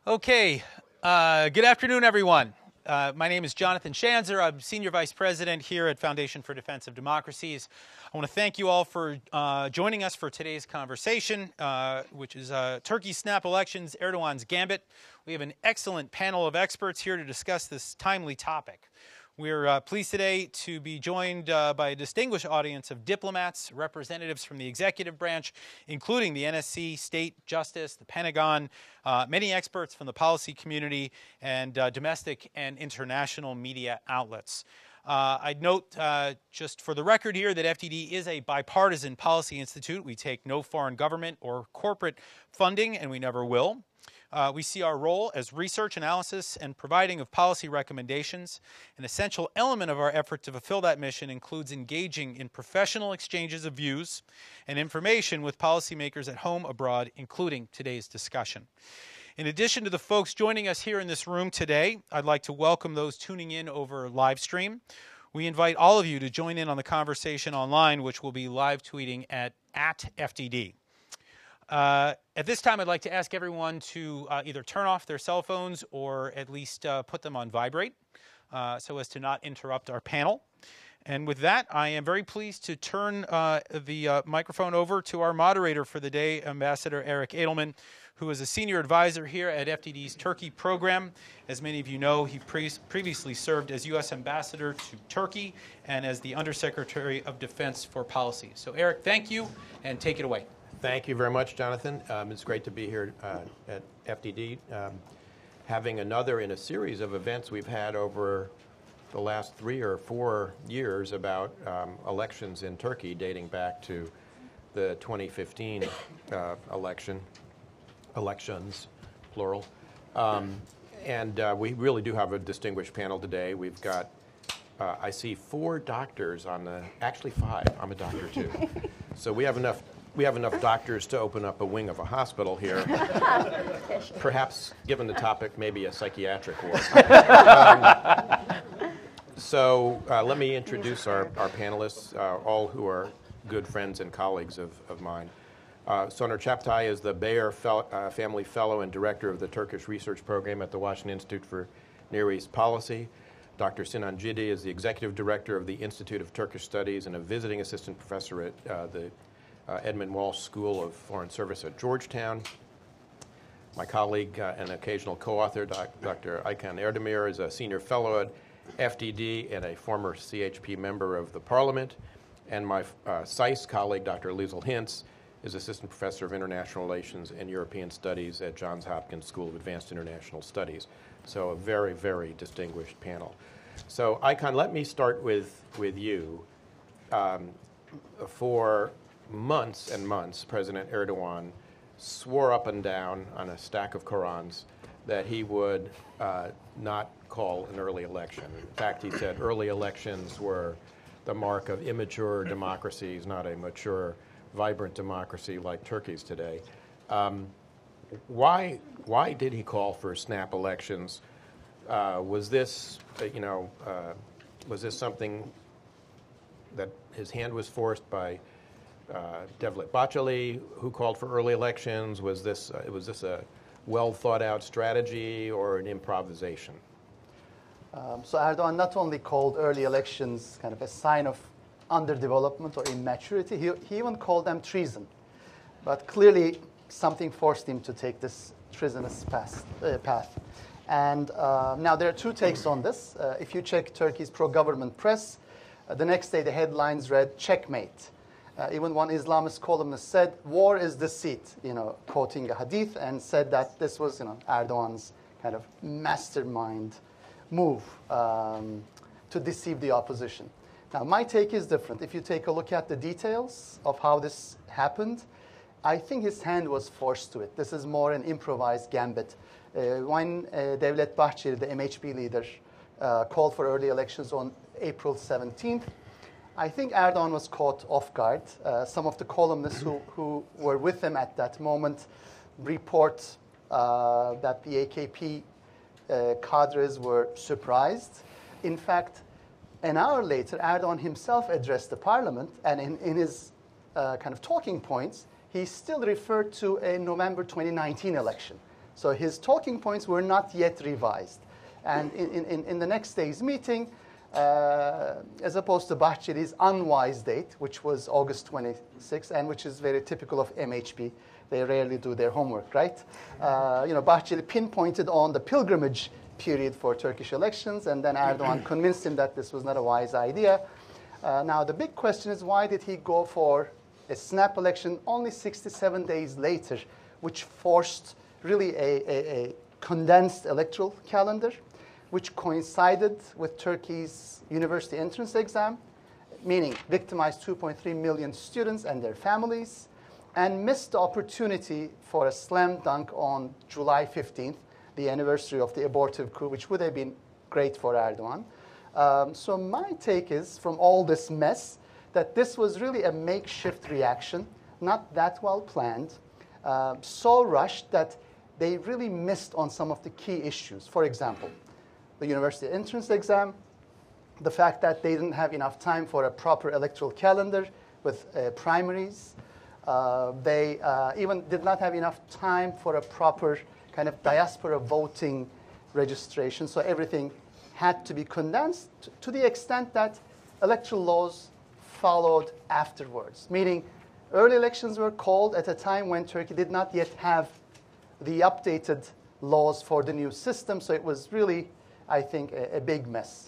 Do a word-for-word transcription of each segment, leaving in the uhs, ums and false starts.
Okay, uh, good afternoon, everyone. Uh, my name is Jonathan Schanzer. I'm Senior Vice President here at Foundation for Defense of Democracies. I want to thank you all for uh, joining us for today's conversation, uh, which is uh, Turkey's snap elections, Erdogan's Gambit. We have an excellent panel of experts here to discuss this timely topic. We're uh, pleased today to be joined uh, by a distinguished audience of diplomats, representatives from the executive branch, including the N S C, State, Justice, the Pentagon, uh, many experts from the policy community, and uh, domestic and international media outlets. Uh, I'd note, uh, just for the record here, that F D D is a bipartisan policy institute. We take no foreign government or corporate funding, and we never will. Uh, we see our role as research analysis and providing of policy recommendations. An essential element of our effort to fulfill that mission includes engaging in professional exchanges of views and information with policymakers at home, abroad, including today's discussion. In addition to the folks joining us here in this room today, I'd like to welcome those tuning in over live stream. We invite all of you to join in on the conversation online, which will be live tweeting at, at F D D. Uh, at this time, I'd like to ask everyone to uh, either turn off their cell phones or at least uh, put them on vibrate uh, so as to not interrupt our panel. And with that, I am very pleased to turn uh, the uh, microphone over to our moderator for the day, Ambassador Eric Edelman, who is a senior advisor here at F D D's Turkey program. As many of you know, he pre previously served as U S Ambassador to Turkey and as the Undersecretary of Defense for Policy. So Eric, thank you, and take it away. Thank you very much, Jonathan. Um, it's great to be here uh, at F D D, um, having another in a series of events we've had over the last three or four years about um, elections in Turkey, dating back to the twenty fifteen uh, election, elections, plural. Um, and uh, we really do have a distinguished panel today. We've got, uh, I see four doctors on the, actually five. I'm a doctor too. So we have enough. We have enough doctors to open up a wing of a hospital here. Perhaps, given the topic, maybe a psychiatric ward. um, so uh, let me introduce our, our panelists, uh, all who are good friends and colleagues of, of mine. Uh, Soner Cagaptay is the Beyer fel uh, Family Fellow and Director of the Turkish Research Program at the Washington Institute for Near East Policy. Doctor Sinan Ciddi is the Executive Director of the Institute of Turkish Studies and a Visiting Assistant Professor at uh, the Uh, Edmund Walsh School of Foreign Service at Georgetown. My colleague uh, and occasional co-author, Doctor Aykan Erdemir, is a senior fellow at F D D and a former C H P member of the Parliament. And my uh, S I C E colleague, Doctor Lisel Hintz, is assistant professor of international relations and European studies at Johns Hopkins School of Advanced International Studies. So a very, very distinguished panel. So Aykan, let me start with, with you. Um, for months and months, President Erdogan swore up and down on a stack of Qurans that he would uh, not call an early election. In fact, he said early elections were the mark of immature democracies, not a mature, vibrant democracy like Turkey's today. Um, why, why did he call for snap elections? Uh, was this, uh, you know, uh, was this something that his hand was forced by Uh, Devlet Bahçeli, who called for early elections? Was this uh, was this a well thought out strategy or an improvisation? Um, so Erdogan not only called early elections kind of a sign of underdevelopment or immaturity, he, he even called them treason. But clearly something forced him to take this treasonous path. Uh, path. And uh, now there are two takes on this. Uh, if you check Turkey's pro-government press, uh, the next day the headlines read, "Checkmate." Uh, even one Islamist columnist said, "War is deceit," you know, quoting a hadith, and said that this was, you know, Erdogan's kind of mastermind move um, to deceive the opposition. Now, my take is different. If you take a look at the details of how this happened, I think his hand was forced to it. This is more an improvised gambit. Uh, when uh, Devlet Bahçeli, the M H P leader, uh, called for early elections on April seventeenth, I think Erdogan was caught off guard. Uh, some of the columnists who, who were with him at that moment report uh, that the A K P uh, cadres were surprised. In fact, an hour later, Erdogan himself addressed the parliament, and in, in his uh, kind of talking points, he still referred to a November twenty nineteen election. So his talking points were not yet revised. And in, in, in the next day's meeting, uh, as opposed to Bahçeli's unwise date, which was August twenty-sixth, and which is very typical of M H P, they rarely do their homework, right? Uh, you know, Bahçeli pinpointed on the pilgrimage period for Turkish elections, and then Erdogan convinced him that this was not a wise idea. Uh, now, the big question is, why did he go for a snap election only sixty-seven days later, which forced really a, a, a condensed electoral calendar, which coincided with Turkey's university entrance exam, meaning victimized two point three million students and their families, and missed the opportunity for a slam dunk on July fifteenth, the anniversary of the abortive coup, which would have been great for Erdogan. Um, so my take is, from all this mess, that this was really a makeshift reaction, not that well planned, uh, so rushed that they really missed on some of the key issues. For example, the university entrance exam, the fact that they didn't have enough time for a proper electoral calendar with uh, primaries. Uh, they uh, even did not have enough time for a proper kind of diaspora voting registration. So everything had to be condensed to the extent that electoral laws followed afterwards, meaning early elections were called at a time when Turkey did not yet have the updated laws for the new system. So it was really, I think, a, a big mess.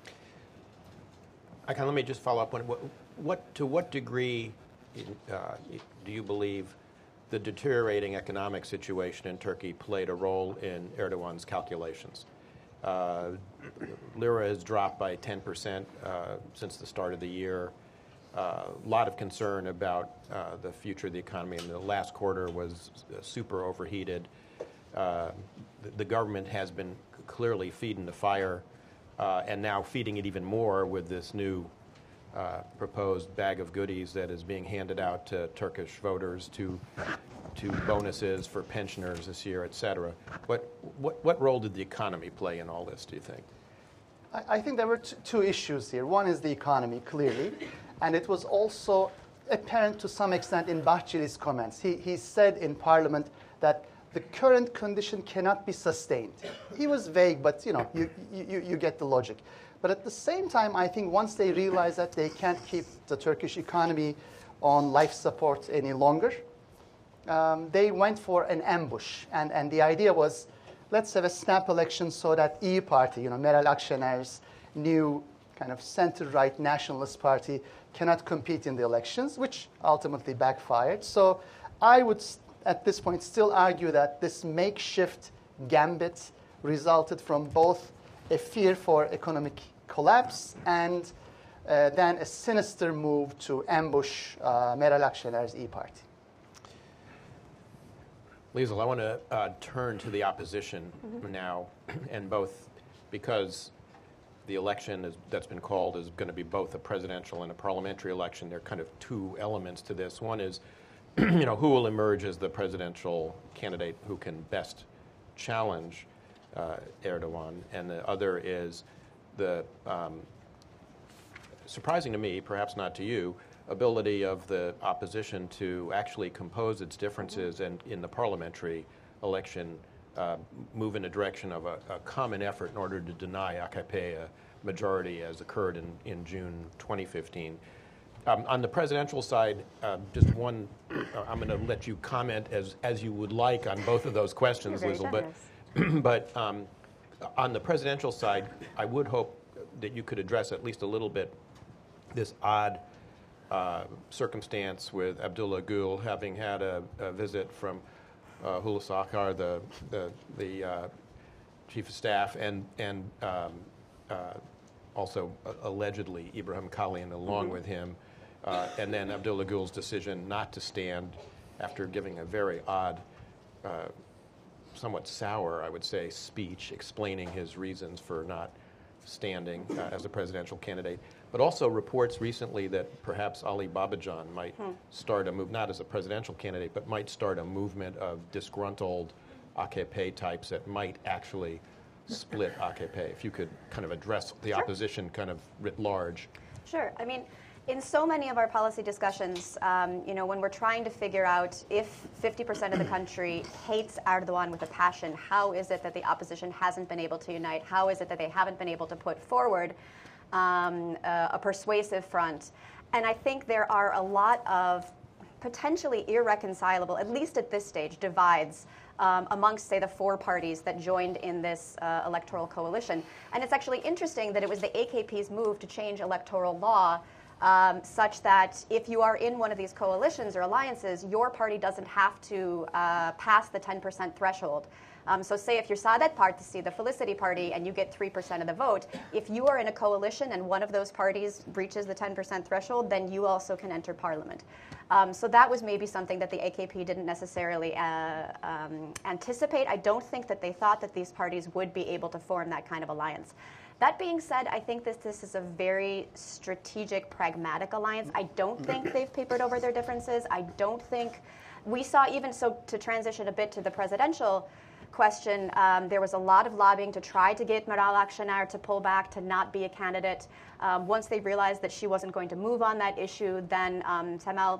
Aykan, let me just follow up on what, what to what degree uh, do you believe the deteriorating economic situation in Turkey played a role in Erdogan's calculations? Uh, lira has dropped by ten percent uh, since the start of the year. A uh, lot of concern about uh, the future of the economy, and the last quarter was uh, super overheated. Uh, the, the government has been clearly feeding the fire, uh, and now feeding it even more with this new uh, proposed bag of goodies that is being handed out to Turkish voters, to to bonuses for pensioners this year, et cetera. What, what, what role did the economy play in all this, do you think? I, I think there were t- two issues here. One is the economy, clearly, and it was also apparent to some extent in Bahçeli's comments. He, he said in Parliament that the current condition cannot be sustained. He was vague, but you know, you, you, you get the logic. But at the same time, I think once they realize that they can't keep the Turkish economy on life support any longer, um, they went for an ambush. And, and the idea was, let's have a snap election so that İYİ Party, you know, Meral Akşener's new kind of center-right nationalist party, cannot compete in the elections, which ultimately backfired. So I would, at this point, still argue that this makeshift gambit resulted from both a fear for economic collapse and uh, then a sinister move to ambush uh, Meral Akşener's İYİ Party. Lisel, I want to uh, turn to the opposition mm-hmm. now, and both because the election is, that's been called is going to be both a presidential and a parliamentary election. There are kind of two elements to this. One is, you know, who will emerge as the presidential candidate who can best challenge uh, Erdogan, and the other is the, um, surprising to me, perhaps not to you, ability of the opposition to actually compose its differences and in the parliamentary election uh, move in a direction of a, a common effort in order to deny A K P a majority as occurred in, in June twenty fifteen. Um, on the presidential side, uh, just one, uh, I'm going to let you comment as, as you would like on both of those questions, Lisel, but, but um, on the presidential side, I would hope that you could address at least a little bit this odd Uh, circumstance with Abdullah Gül having had a, a visit from uh, Hulusi Akar, the the, the uh, chief of staff, and and um, uh, also uh, allegedly Ibrahim Kalin along mm-hmm. with him, uh, and then Abdullah Gül's decision not to stand after giving a very odd, uh, somewhat sour, I would say, speech explaining his reasons for not standing uh, as a presidential candidate. But also reports recently that perhaps Ali Babacan might hmm. start a move, not as a presidential candidate, but might start a movement of disgruntled A K P types that might actually split A K P. If you could kind of address the sure. opposition kind of writ large. Sure. I mean, In so many of our policy discussions, um, you know, when we're trying to figure out if fifty percent of the country hates Erdogan with a passion, how is it that the opposition hasn't been able to unite? How is it that they haven't been able to put forward um, a, a persuasive front? And I think there are a lot of potentially irreconcilable, at least at this stage, divides um, amongst, say, the four parties that joined in this uh, electoral coalition. And it's actually interesting that it was the A K P's move to change electoral law Um, such that if you are in one of these coalitions or alliances, your party doesn't have to uh, pass the ten percent threshold. Um, so say if you're Saadet Partisi, the Felicity Party, and you get three percent of the vote, if you are in a coalition and one of those parties breaches the ten percent threshold, then you also can enter parliament. Um, so that was maybe something that the A K P didn't necessarily uh, um, anticipate. I don't think that they thought that these parties would be able to form that kind of alliance. That being said, I think that this is a very strategic, pragmatic alliance. I don't think they've papered over their differences. I don't think we saw, even so, to transition a bit to the presidential question, um, there was a lot of lobbying to try to get Meral Akşener to pull back, to not be a candidate. Um, once they realized that she wasn't going to move on that issue, then um, Temel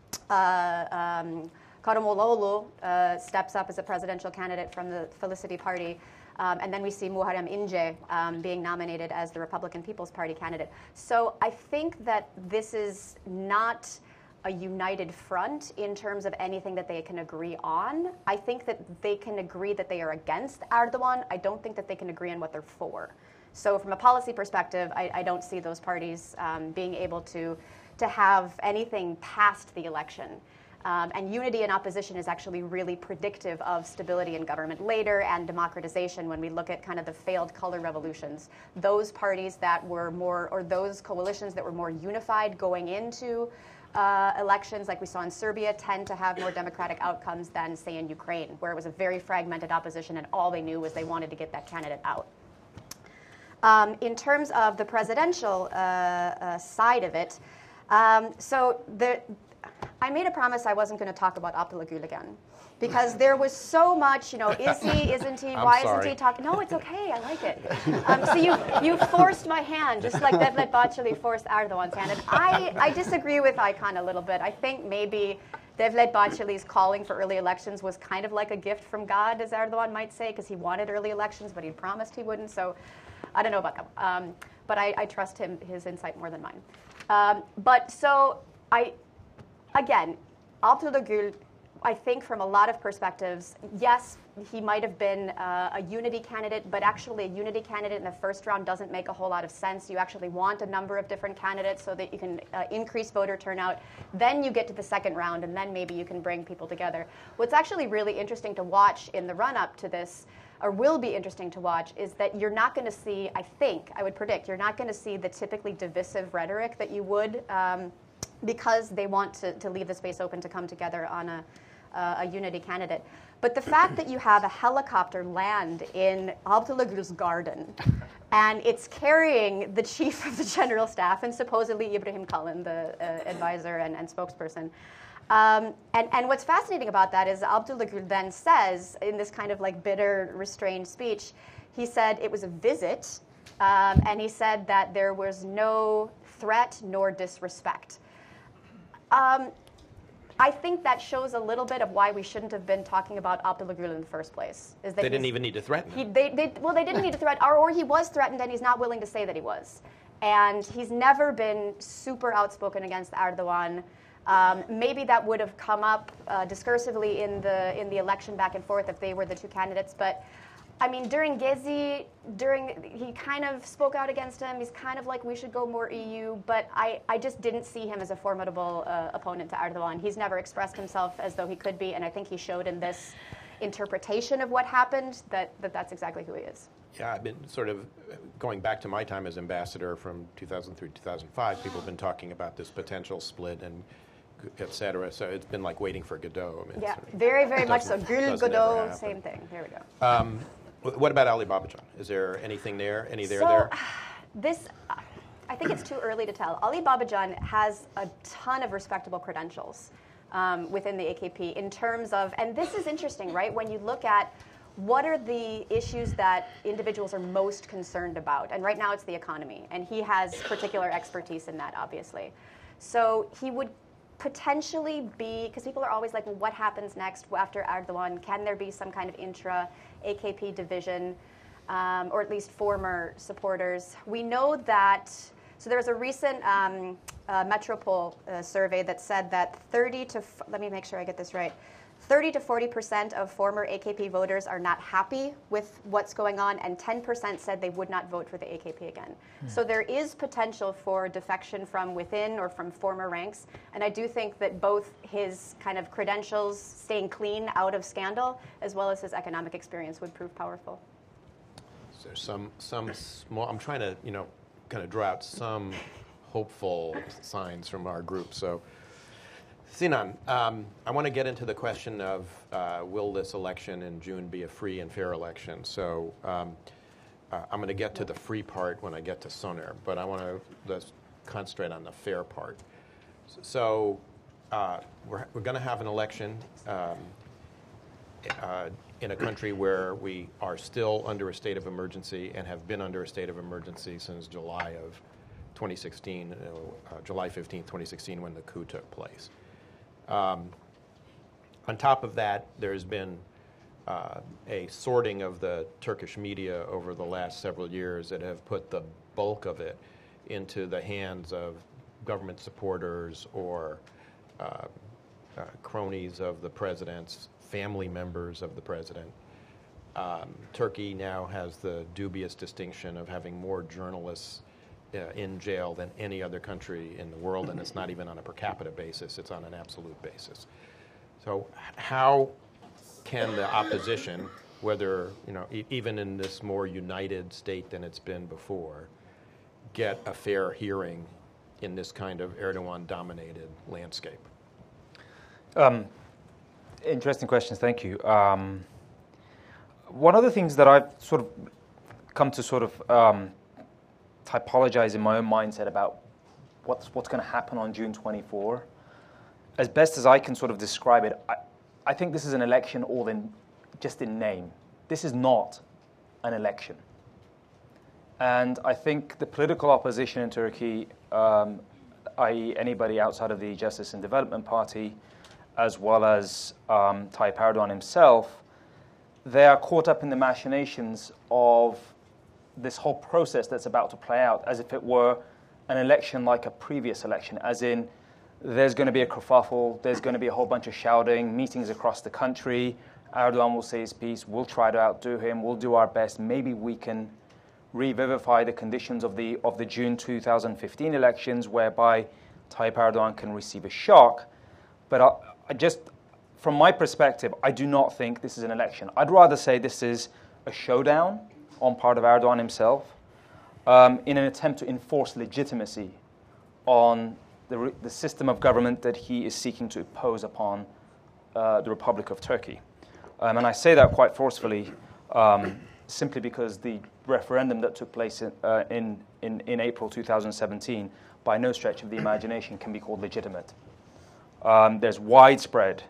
uh, um, Karamollaoğlu uh, steps up as a presidential candidate from the Felicity Party. Um, and then we see Muharrem İnce um, being nominated as the Republican People's Party candidate. So I think that this is not a united front in terms of anything that they can agree on. I think that they can agree that they are against Erdogan. I don't think that they can agree on what they're for. So from a policy perspective, I, I don't see those parties um, being able to, to have anything past the election. Um, and unity in opposition is actually really predictive of stability in government later and democratization when we look at kind of the failed color revolutions. Those parties that were more, or those coalitions that were more unified going into uh, elections, like we saw in Serbia, tend to have more democratic outcomes than, say, in Ukraine, where it was a very fragmented opposition and all they knew was they wanted to get that candidate out. Um, in terms of the presidential uh, uh, side of it, um, so the I made a promise I wasn't going to talk about Abdullah Gül again, because there was so much, you know, is he, isn't he, why sorry. isn't he talking? No, it's okay, I like it. Um, so you, you forced my hand, just like Devlet Bahçeli forced Erdogan's hand. And I, I disagree with Aykan a little bit. I think maybe Devlet Bahçeli's calling for early elections was kind of like a gift from God, as Erdogan might say, because he wanted early elections, but he promised he wouldn't. So I don't know about that. Um, but I, I trust him, his insight more than mine. Um, but so I... Again, Abdullah Gül, I think from a lot of perspectives, yes, he might have been uh, a unity candidate, but actually a unity candidate in the first round doesn't make a whole lot of sense. You actually want a number of different candidates so that you can uh, increase voter turnout. Then you get to the second round, and then maybe you can bring people together. What's actually really interesting to watch in the run-up to this, or will be interesting to watch, is that you're not going to see, I think, I would predict, you're not going to see the typically divisive rhetoric that you would um, because they want to, to leave the space open to come together on a, uh, a unity candidate. But the fact that you have a helicopter land in Abdullah Gül's garden, and it's carrying the chief of the general staff and supposedly Ibrahim Kalin, the uh, advisor and, and spokesperson. Um, and, and what's fascinating about that is Abdullah Gül then says, in this kind of like bitter, restrained speech, he said it was a visit, um, and he said that there was no threat nor disrespect. Um, I think that shows a little bit of why we shouldn't have been talking about Abdullah Gül in the first place. Is that they didn't even need to threaten he, him. They, they, well, they didn't need to threaten, or, or he was threatened and he's not willing to say that he was. And he's never been super outspoken against Erdogan. Um, maybe that would have come up uh, discursively in the, in the election back and forth if they were the two candidates. But I mean, during Gezi, during he kind of spoke out against him. He's kind of like, we should go more E U. But I, I just didn't see him as a formidable uh, opponent to Erdogan. He's never expressed himself as though he could be. And I think he showed in this interpretation of what happened that, that that's exactly who he is. Yeah, I've been sort of going back to my time as ambassador from two thousand three to two thousand five. People have been talking about this potential split and et cetera. So it's been like waiting for Godot. I mean, Yeah, sort of very, very much so. Gül, doesn't ever Godot, happen. same thing. Here we go. Um, what about Ali Babacan? Is there anything there? Any there so, there? This, I think it's too early to tell. Ali Babacan has a ton of respectable credentials um, within the A K P in terms of, and this is interesting, right? When you look at what are the issues that individuals are most concerned about? And right now it's the economy, and he has particular expertise in that, obviously. So he would potentially be, because people are always like, well, what happens next after Erdogan? Can there be some kind of intra-A K P division, um, or at least former supporters? We know that, so there was a recent um, uh, Metropol uh, survey that said that thirty to, let me make sure I get this right, thirty to forty percent of former A K P voters are not happy with what's going on, and ten percent said they would not vote for the A K P again. Mm. So there is potential for defection from within or from former ranks, and I do think that both his kind of credentials, staying clean out of scandal, as well as his economic experience would prove powerful. So some, some small, I'm trying to, you know, kind of draw out some hopeful signs from our group. So, Sinan, um, I want to get into the question of uh, will this election in June be a free and fair election? So um, uh, I'm going to get to the free part when I get to Soner, but I want to let's concentrate on the fair part. So uh, we're, we're going to have an election um, uh, in a country where we are still under a state of emergency and have been under a state of emergency since July of twenty sixteen, uh, July fifteenth, twenty sixteen, when the coup took place. Um, on top of that, there's been uh, a sorting of the Turkish media over the last several years that have put the bulk of it into the hands of government supporters or uh, uh, cronies of the president's, family members of the president. Um, Turkey now has the dubious distinction of having more journalists Uh, in jail than any other country in the world, and it's not even on a per capita basis, it's on an absolute basis. So how can the opposition, whether, you know, e even in this more united state than it's been before, get a fair hearing in this kind of Erdogan-dominated landscape? Um, interesting questions, thank you. Um, one of the things that I've sort of come to sort of um, typologize in my own mindset about what's what's going to happen on June twenty-fourth. As best as I can sort of describe it, I, I think this is an election all in just in name. This is not an election. And I think the political opposition in Turkey, um, that is anybody outside of the Justice and Development Party, as well as um, Tayyip Erdogan himself, they are caught up in the machinations of this whole process that's about to play out as if it were an election like a previous election, as in there's going to be a kerfuffle, there's going to be a whole bunch of shouting, meetings across the country, Erdogan will say his piece, we'll try to outdo him, we'll do our best, maybe we can revivify the conditions of the, of the June two thousand fifteen elections whereby Tayyip Erdogan can receive a shock. But I, I just, from my perspective, I do not think this is an election. I'd rather say this is a showdown on part of Erdogan himself, um, in an attempt to enforce legitimacy on the, re the system of government that he is seeking to impose upon uh, the Republic of Turkey. Um, and I say that quite forcefully, um, simply because the referendum that took place in, uh, in, in, in April two thousand seventeen, by no stretch of the imagination, can be called legitimate. Um, there's widespread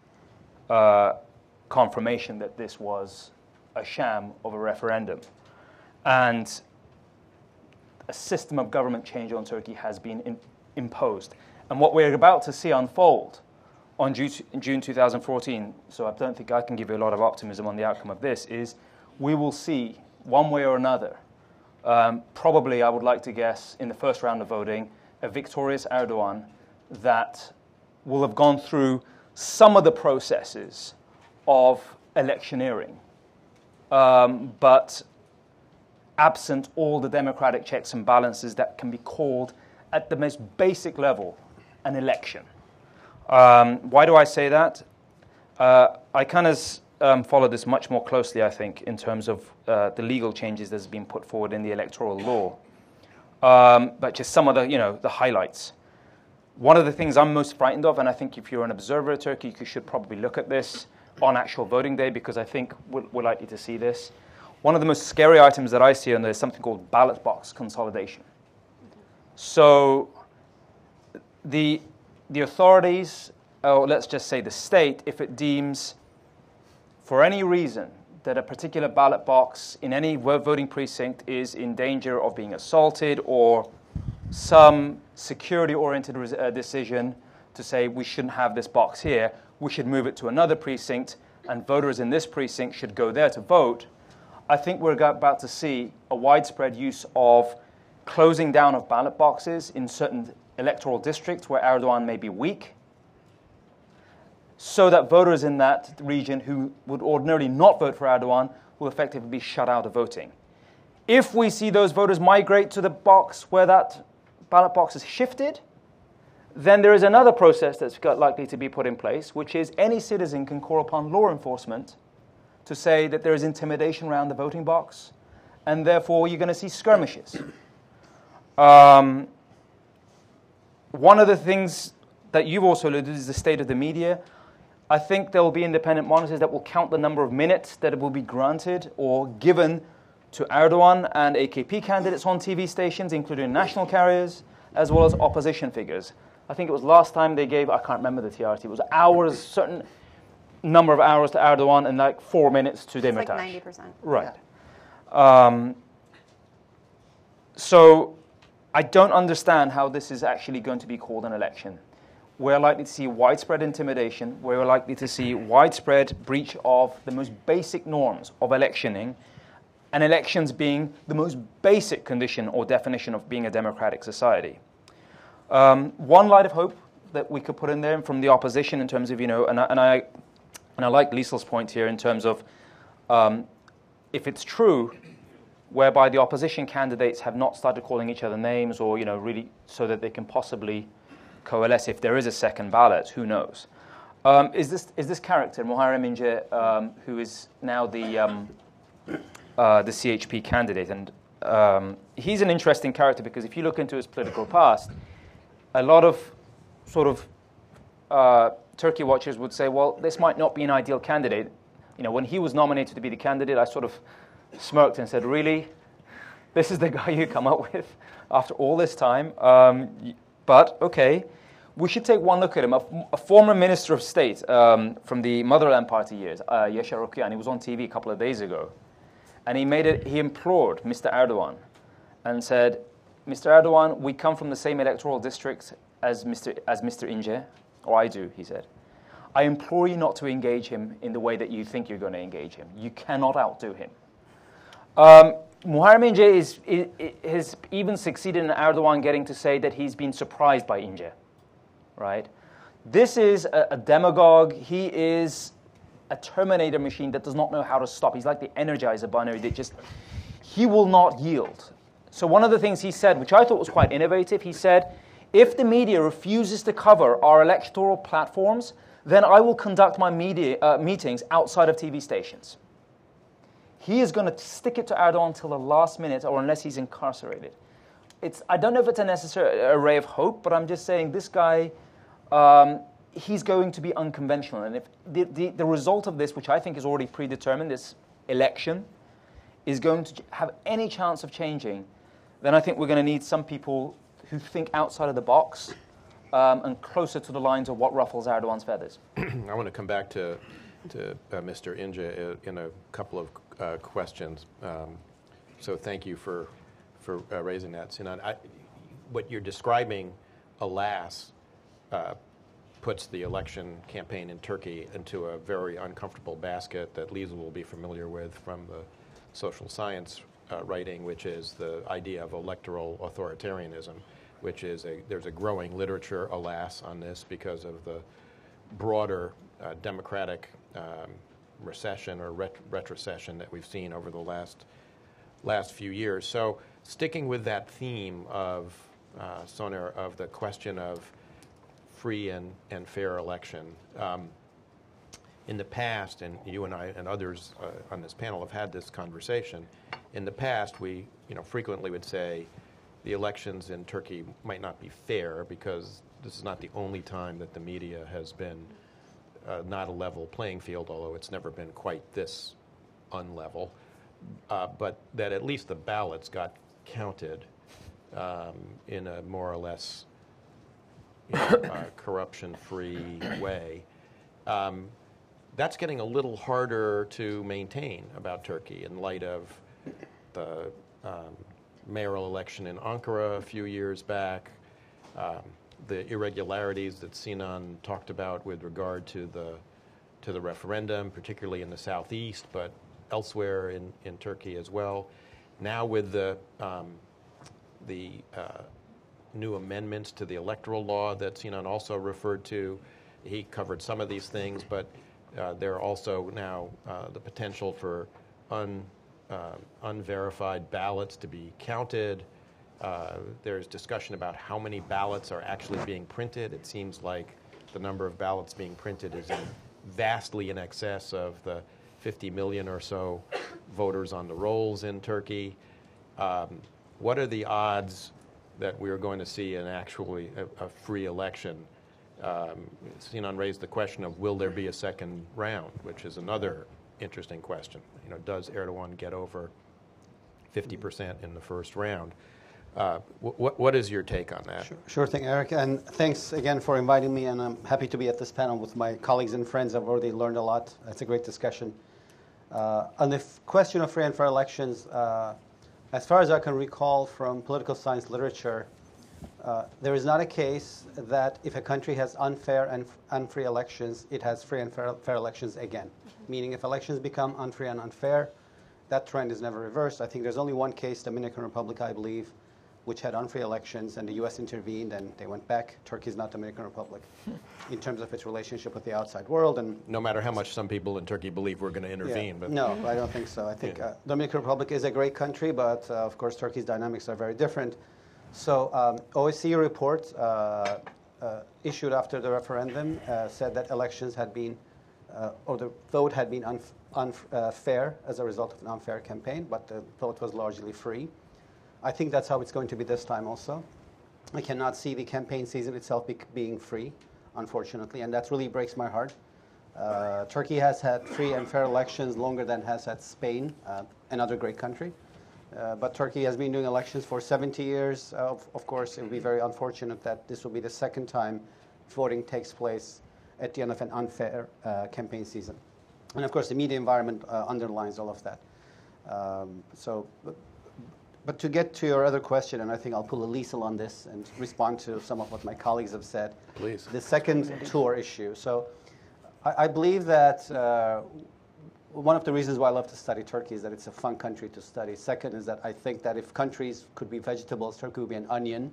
uh, confirmation that this was a sham of a referendum. And a system of government change on Turkey has been in, imposed. And what we're about to see unfold on June, June two thousand fourteen, so I don't think I can give you a lot of optimism on the outcome of this, is we will see, one way or another, um, probably, I would like to guess, in the first round of voting, a victorious Erdogan that will have gone through some of the processes of electioneering. Um, but absent all the democratic checks and balances that can be called, at the most basic level, an election. Um, why do I say that? Uh, I kind of um, follow this much more closely, I think, in terms of uh, the legal changes that's been put forward in the electoral law. Um, but just some of the, you know, the highlights. One of the things I'm most frightened of, and I think if you're an observer of Turkey, you should probably look at this on actual voting day, because I think we're, we're likely to see this. One of the most scary items that I see on there is something called ballot box consolidation. So the, the authorities, or let's just say the state, if it deems for any reason that a particular ballot box in any voting precinct is in danger of being assaulted, or some security-oriented uh, decision to say we shouldn't have this box here, we should move it to another precinct, and voters in this precinct should go there to vote, I think we're about to see a widespread use of closing down of ballot boxes in certain electoral districts where Erdogan may be weak, so that voters in that region who would ordinarily not vote for Erdogan will effectively be shut out of voting. If we see those voters migrate to the box where that ballot box is shifted, then there is another process that's likely to be put in place, which is any citizen can call upon law enforcement to say that there is intimidation around the voting box, and therefore you're going to see skirmishes. Um, one of the things that you've also alluded to is the state of the media. I think there will be independent monitors that will count the number of minutes that it will be granted or given to Erdogan and A K P candidates on T V stations, including national carriers, as well as opposition figures. I think it was last time they gave, I can't remember the T R T, it was hours, certain number of hours to Erdogan and like four minutes to Demirtas. It's like ninety percent. Right. Yeah. Um, so I don't understand how this is actually going to be called an election. We're likely to see widespread intimidation. We're likely to see widespread breach of the most basic norms of electioning, and elections being the most basic condition or definition of being a democratic society. Um, one light of hope that we could put in there from the opposition in terms of, you know, and I, and I, and I like Lisel's point here in terms of um, if it's true, whereby the opposition candidates have not started calling each other names or, you know, really so that they can possibly coalesce if there is a second ballot, who knows. Um, is this is this character, Muharrem İnce, um, who is now the, um, uh, the C H P candidate, and um, he's an interesting character because if you look into his political past, a lot of sort of uh, Turkey watchers would say, well, this might not be an ideal candidate. You know, when he was nominated to be the candidate, I sort of smirked and said, really? This is the guy you come up with after all this time? Um, but, okay, we should take one look at him. A, a former Minister of State um, from the Motherland Party years, uh, Yaşar Okuyan, he was on T V a couple of days ago. And he made it, he implored Mister Erdogan and said, Mister Erdogan, we come from the same electoral district as Mister as Mister İnce, or I do, he said. I implore you not to engage him in the way that you think you're going to engage him. You cannot outdo him. Um, Muharrem İnce is, is, has even succeeded in Erdogan getting to say that he's been surprised by İnce, right? This is a, a demagogue. He is a Terminator machine that does not know how to stop. He's like the Energizer Bunny that just, he will not yield. So one of the things he said, which I thought was quite innovative, he said, if the media refuses to cover our electoral platforms, then I will conduct my media uh, meetings outside of T V stations. He is going to stick it to Erdogan until the last minute, or unless he's incarcerated. It's, I don't know if it's a necessary a ray of hope, but I'm just saying this guy, um, he's going to be unconventional. And if the, the, the result of this, which I think is already predetermined, this election, is going to have any chance of changing, then I think we're going to need some people who think outside of the box um, and closer to the lines of what ruffles Erdogan's feathers. I want to come back to, to uh, Mister İnce in a couple of uh, questions. Um, so thank you for, for uh, raising that, Sinan. I, what you're describing, alas, uh, puts the election campaign in Turkey into a very uncomfortable basket that Lisel will be familiar with from the social science uh, writing, which is the idea of electoral authoritarianism, which is a, there's a growing literature, alas, on this because of the broader uh, democratic um, recession or ret- retrocession that we've seen over the last last few years. So sticking with that theme of, uh, Soner, of the question of free and, and fair election, um, in the past, and you and I and others uh, on this panel have had this conversation, in the past we you know, frequently would say the elections in Turkey might not be fair because this is not the only time that the media has been uh, not a level playing field, although it's never been quite this unlevel, uh, but that at least the ballots got counted um, in a more or less you know, uh, corruption-free way. Um, that's getting a little harder to maintain about Turkey in light of the um, mayoral election in Ankara a few years back, um, the irregularities that Sinan talked about with regard to the to the referendum, particularly in the southeast, but elsewhere in, in Turkey as well. Now with the um, the uh, new amendments to the electoral law that Sinan also referred to, he covered some of these things, but uh, there are also now uh, the potential for un, uh, unverified ballots to be counted. Uh, there's discussion about how many ballots are actually being printed. It seems like the number of ballots being printed is in vastly in excess of the fifty million or so voters on the rolls in Turkey. Um, what are the odds that we're going to see an actually a, a free election? Um, Sinan raised the question of will there be a second round, which is another interesting question. You know, does Erdogan get over fifty percent in the first round? Uh, what, what is your take on that? Sure, sure thing, Eric. And thanks again for inviting me. And I'm happy to be at this panel with my colleagues and friends. I've already learned a lot. It's a great discussion. Uh, on the f- question of free and fair elections, uh, as far as I can recall from political science literature, uh, there is not a case that if a country has unfair and f- unfree elections, it has free and fair, fair elections again. Mm-hmm. Meaning if elections become unfree and unfair, that trend is never reversed. I think there's only one case, Dominican Republic, I believe, which had unfree elections, and the U S intervened, and they went back. Turkey is not Dominican Republic in terms of its relationship with the outside world. And no matter how much some people in Turkey believe we're going to intervene. Yeah, but no, I don't think so. I think yeah. uh, Dominican Republic is a great country, but uh, of course Turkey's dynamics are very different. So um, O S C E report uh, uh, issued after the referendum uh, said that elections had been, uh, or the vote had been unf- unfair uh, as a result of an unfair campaign, but the vote was largely free. I think that's how it's going to be this time also. I cannot see the campaign season itself be- being free, unfortunately, and that really breaks my heart. Uh, Turkey has had free and fair elections longer than has had Spain, uh, another great country. Uh, but Turkey has been doing elections for seventy years. Uh, of, of course, it would be very unfortunate that this will be the second time voting takes place at the end of an unfair uh, campaign season. And of course, the media environment uh, underlines all of that. Um, so. But to get to your other question, and I think I'll pull a Lisel on this and respond to some of what my colleagues have said. Please. The second tour issue. So I, I believe that uh, one of the reasons why I love to study Turkey is that it's a fun country to study. Second is that I think that if countries could be vegetables, Turkey would be an onion.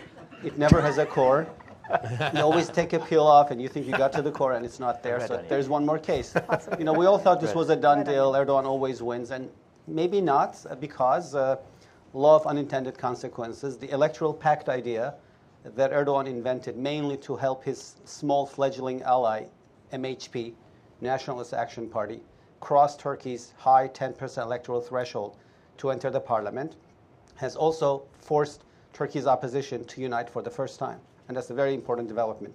It never has a core. You always take a peel off and you think you got to the core and it's not there. Red so onion. There's one more case. You know, we all thought this Red. was a done Red deal. onion. Erdogan always wins. And maybe not, because uh, law of unintended consequences, the electoral pact idea that Erdogan invented mainly to help his small fledgling ally, M H P, Nationalist Action Party, cross Turkey's high ten percent electoral threshold to enter the parliament, has also forced Turkey's opposition to unite for the first time. And that's a very important development.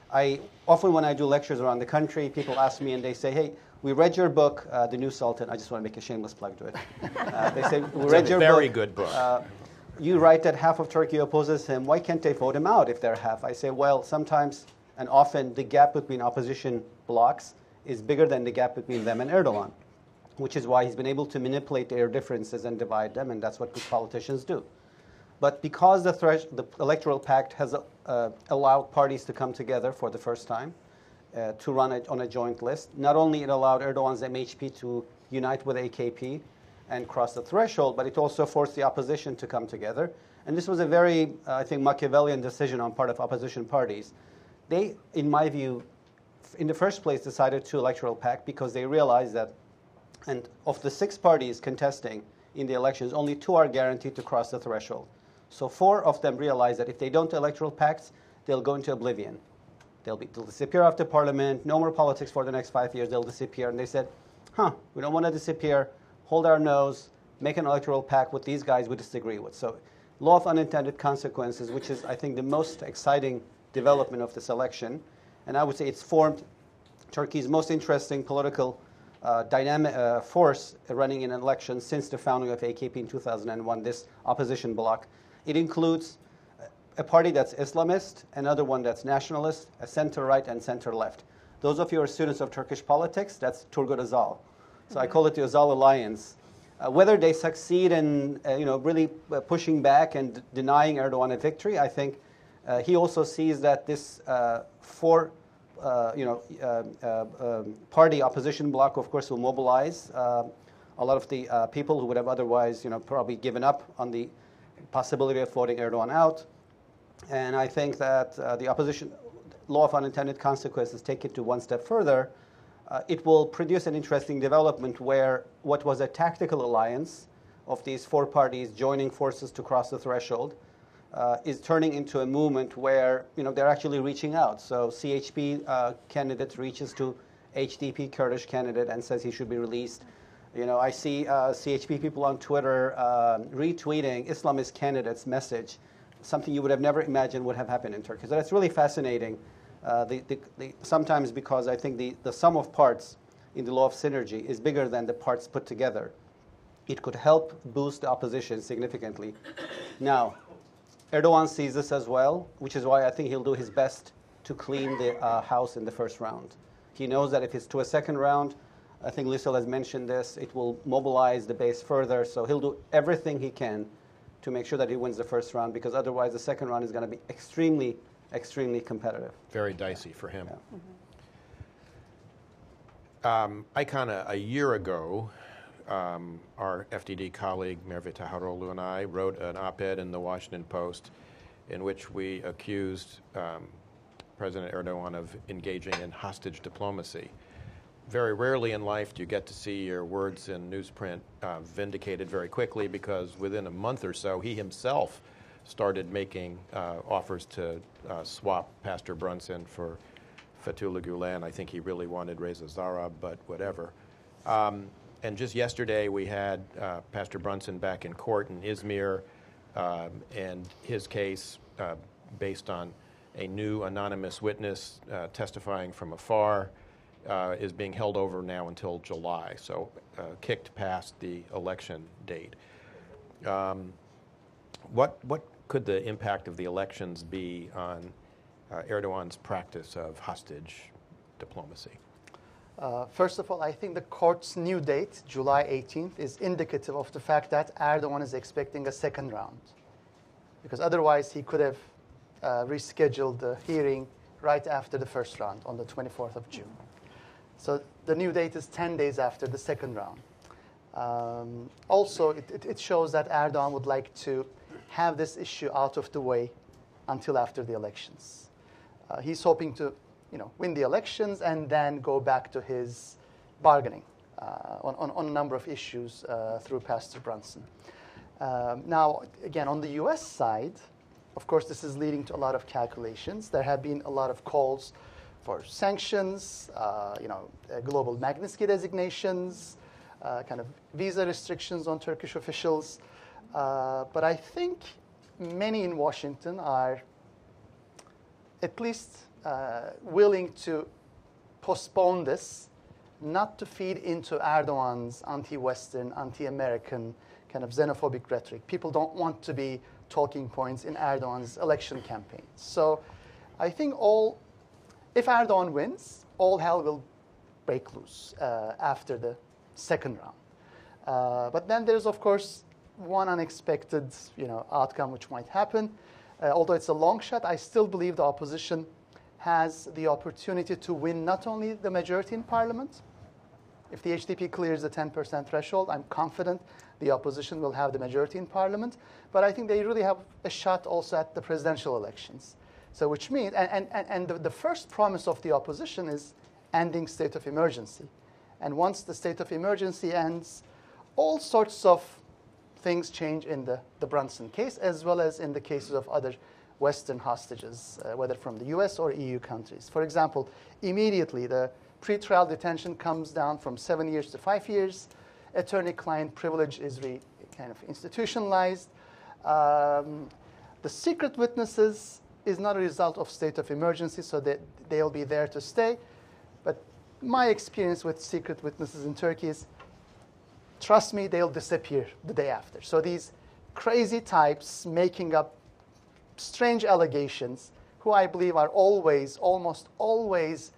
I often, when I do lectures around the country, people ask me and they say, hey, we read your book, uh, The New Sultan. I just want to make a shameless plug to it. Uh, they say, we read It's a your very book. good book. Uh, you write that half of Turkey opposes him. Why can't they vote him out if they're half? I say, well, sometimes and often the gap between opposition blocs is bigger than the gap between them and Erdogan, which is why he's been able to manipulate their differences and divide them, and that's what good politicians do. But because the, thresh- the electoral pact has uh, allowed parties to come together for the first time, Uh, to run it on a joint list. Not only it allowed Erdogan's M H P to unite with A K P and cross the threshold, but it also forced the opposition to come together. And this was a very, uh, I think, Machiavellian decision on part of opposition parties. They, in my view, in the first place decided to electoral pact because they realized that, and of the six parties contesting in the elections, only two are guaranteed to cross the threshold. So four of them realized that if they don't do electoral pacts, they'll go into oblivion. They'll, be, they'll disappear after parliament, no more politics for the next five years, they'll disappear. And they said, huh, we don't want to disappear, hold our nose, make an electoral pact with these guys we disagree with. So law of unintended consequences, which is, I think, the most exciting development of this election. And I would say it's formed Turkey's most interesting political uh, dynamic uh, force running in an election since the founding of A K P in two thousand one, this opposition bloc. It includes a party that's Islamist, another one that's nationalist, a center-right and center-left. Those of you who are students of Turkish politics, that's Turgut Özal. So I call it the Özal Alliance. Uh, whether they succeed in uh, you know, really uh, pushing back and d- denying Erdogan a victory, I think uh, he also sees that this uh, four uh, you know, uh, uh, um, party opposition bloc, of course, will mobilize uh, a lot of the uh, people who would have otherwise you know, probably given up on the possibility of voting Erdogan out. And I think that uh, the opposition law of unintended consequences take it to one step further. Uh, it will produce an interesting development where what was a tactical alliance of these four parties joining forces to cross the threshold uh, is turning into a movement where you know, they're actually reaching out. So C H P uh, candidate reaches to H D P Kurdish candidate and says he should be released. You know, I see uh, C H P people on Twitter uh, retweeting Islamist candidate's message, something you would have never imagined would have happened in Turkey. So that's really fascinating. Uh, the, the, the, sometimes because I think the, the sum of parts in the law of synergy is bigger than the parts put together. It could help boost the opposition significantly. Now, Erdogan sees this as well, which is why I think he'll do his best to clean the uh, house in the first round. He knows that if it's to a second round, I think Lisel has mentioned this, it will mobilize the base further, so he'll do everything he can to make sure that he wins the first round, because otherwise the second round is going to be extremely extremely competitive. Very dicey for him. Yeah. Mm-hmm. um, Aykan, a, a year ago, um, our F D D colleague Merve Taharoğlu and I wrote an op-ed in the Washington Post in which we accused um, President Erdogan of engaging in hostage diplomacy. Very rarely in life do you get to see your words in newsprint uh, vindicated very quickly, because within a month or so he himself started making uh, offers to uh, swap Pastor Brunson for Fethullah Gulen. I think he really wanted Reza Zarrab, but whatever. Um, and just yesterday we had uh, Pastor Brunson back in court in Izmir, um, and his case, uh, based on a new anonymous witness uh, testifying from afar, uh, is being held over now until July, so uh, kicked past the election date. Um, what, what could the impact of the elections be on uh, Erdogan's practice of hostage diplomacy? Uh, first of all, I think the court's new date, July eighteenth, is indicative of the fact that Erdogan is expecting a second round. Because otherwise he could have uh, rescheduled the hearing right after the first round on the twenty-fourth of June. So the new date is ten days after the second round. Um, also, it, it, it shows that Erdogan would like to have this issue out of the way until after the elections. Uh, he's hoping to, you know, win the elections and then go back to his bargaining uh, on, on, on a number of issues uh, through Pastor Brunson. Um, now, again, on the U S side, of course, this is leading to a lot of calculations. There have been a lot of calls for sanctions, uh, you know, uh, global Magnitsky designations, uh, kind of visa restrictions on Turkish officials. Uh, but I think many in Washington are at least uh, willing to postpone this, not to feed into Erdogan's anti-Western, anti-American kind of xenophobic rhetoric. People don't want to be talking points in Erdogan's election campaign. So I think all, if Erdogan wins, all hell will break loose uh, after the second round. Uh, but then there's, of course, one unexpected, you know, outcome which might happen. Uh, although it's a long shot, I still believe the opposition has the opportunity to win not only the majority in parliament. If the H D P clears the ten percent threshold, I'm confident the opposition will have the majority in parliament. But I think they really have a shot also at the presidential elections. So which means, and, and, and the, the first promise of the opposition is ending state of emergency. And once the state of emergency ends, all sorts of things change in the, the Brunson case, as well as in the cases of other Western hostages, uh, whether from the U S or E U countries. For example, immediately the pretrial detention comes down from seven years to five years. Attorney-client privilege is re, kind of institutionalized. Um, the secret witnesses is not a result of state of emergency, so that they'll be there to stay. But my experience with secret witnesses in Turkey is, trust me, they'll disappear the day after. So these crazy types making up strange allegations, who I believe are always, almost always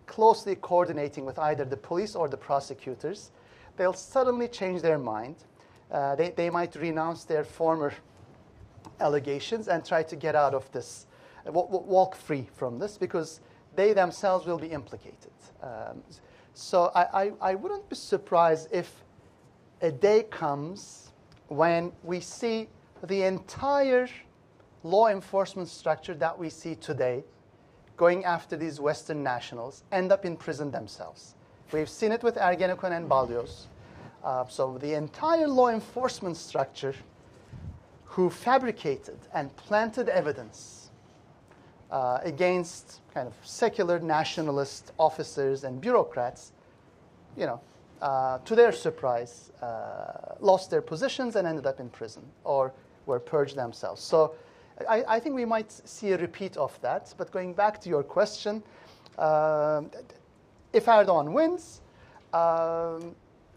closely coordinating with either the police or the prosecutors, they'll suddenly change their mind. Uh, they, they might renounce their former allegations and try to get out of this, uh, walk free from this, because they themselves will be implicated. Um, so I, I, I wouldn't be surprised if a day comes when we see the entire law enforcement structure that we see today going after these Western nationals end up in prison themselves. We've seen it with Ergenekon and Balyoz. Uh, so the entire law enforcement structure who fabricated and planted evidence uh, against kind of secular nationalist officers and bureaucrats, you know, uh, to their surprise, uh, lost their positions and ended up in prison or were purged themselves. So I, I think we might see a repeat of that. But going back to your question, uh, if Erdogan wins, um,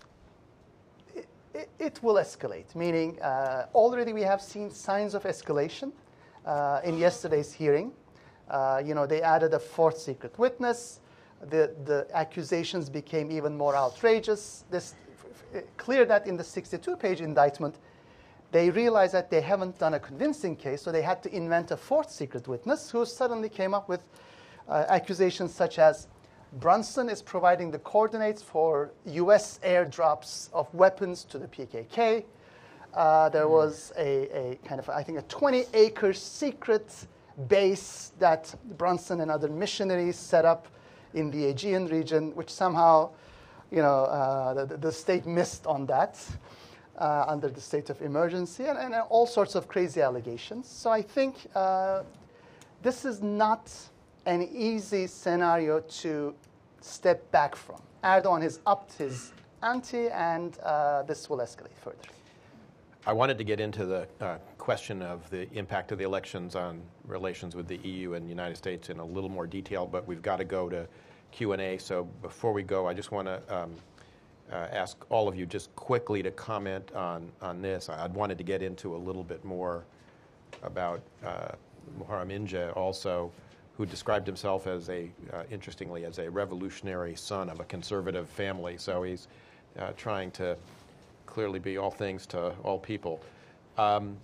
it, it, it will escalate, meaning uh, already we have seen signs of escalation uh, in yesterday's hearing. Uh, you know, they added a fourth secret witness. The, the accusations became even more outrageous. This clear that in the sixty-two page indictment, they realized that they haven't done a convincing case, so they had to invent a fourth secret witness who suddenly came up with uh, accusations such as Brunson is providing the coordinates for U S airdrops of weapons to the P K K. Uh, there was a, a kind of, I think, a twenty acre secret base that Brunson and other missionaries set up in the Aegean region, which somehow, you know, uh, the, the state missed on that uh, under the state of emergency, and, and all sorts of crazy allegations. So I think uh, this is not an easy scenario to step back from. Erdogan has upped his ante, and uh, this will escalate further. I wanted to get into the uh, question of the impact of the elections on relations with the E U and the United States in a little more detail, but we've got to go to Q and A. So before we go, I just want to um, uh, ask all of you just quickly to comment on, on this. I I'd wanted to get into a little bit more about uh, Muharrem İnce also, who described himself as a, uh, interestingly, as a revolutionary son of a conservative family. So he's uh, trying to clearly be all things to all people. Um,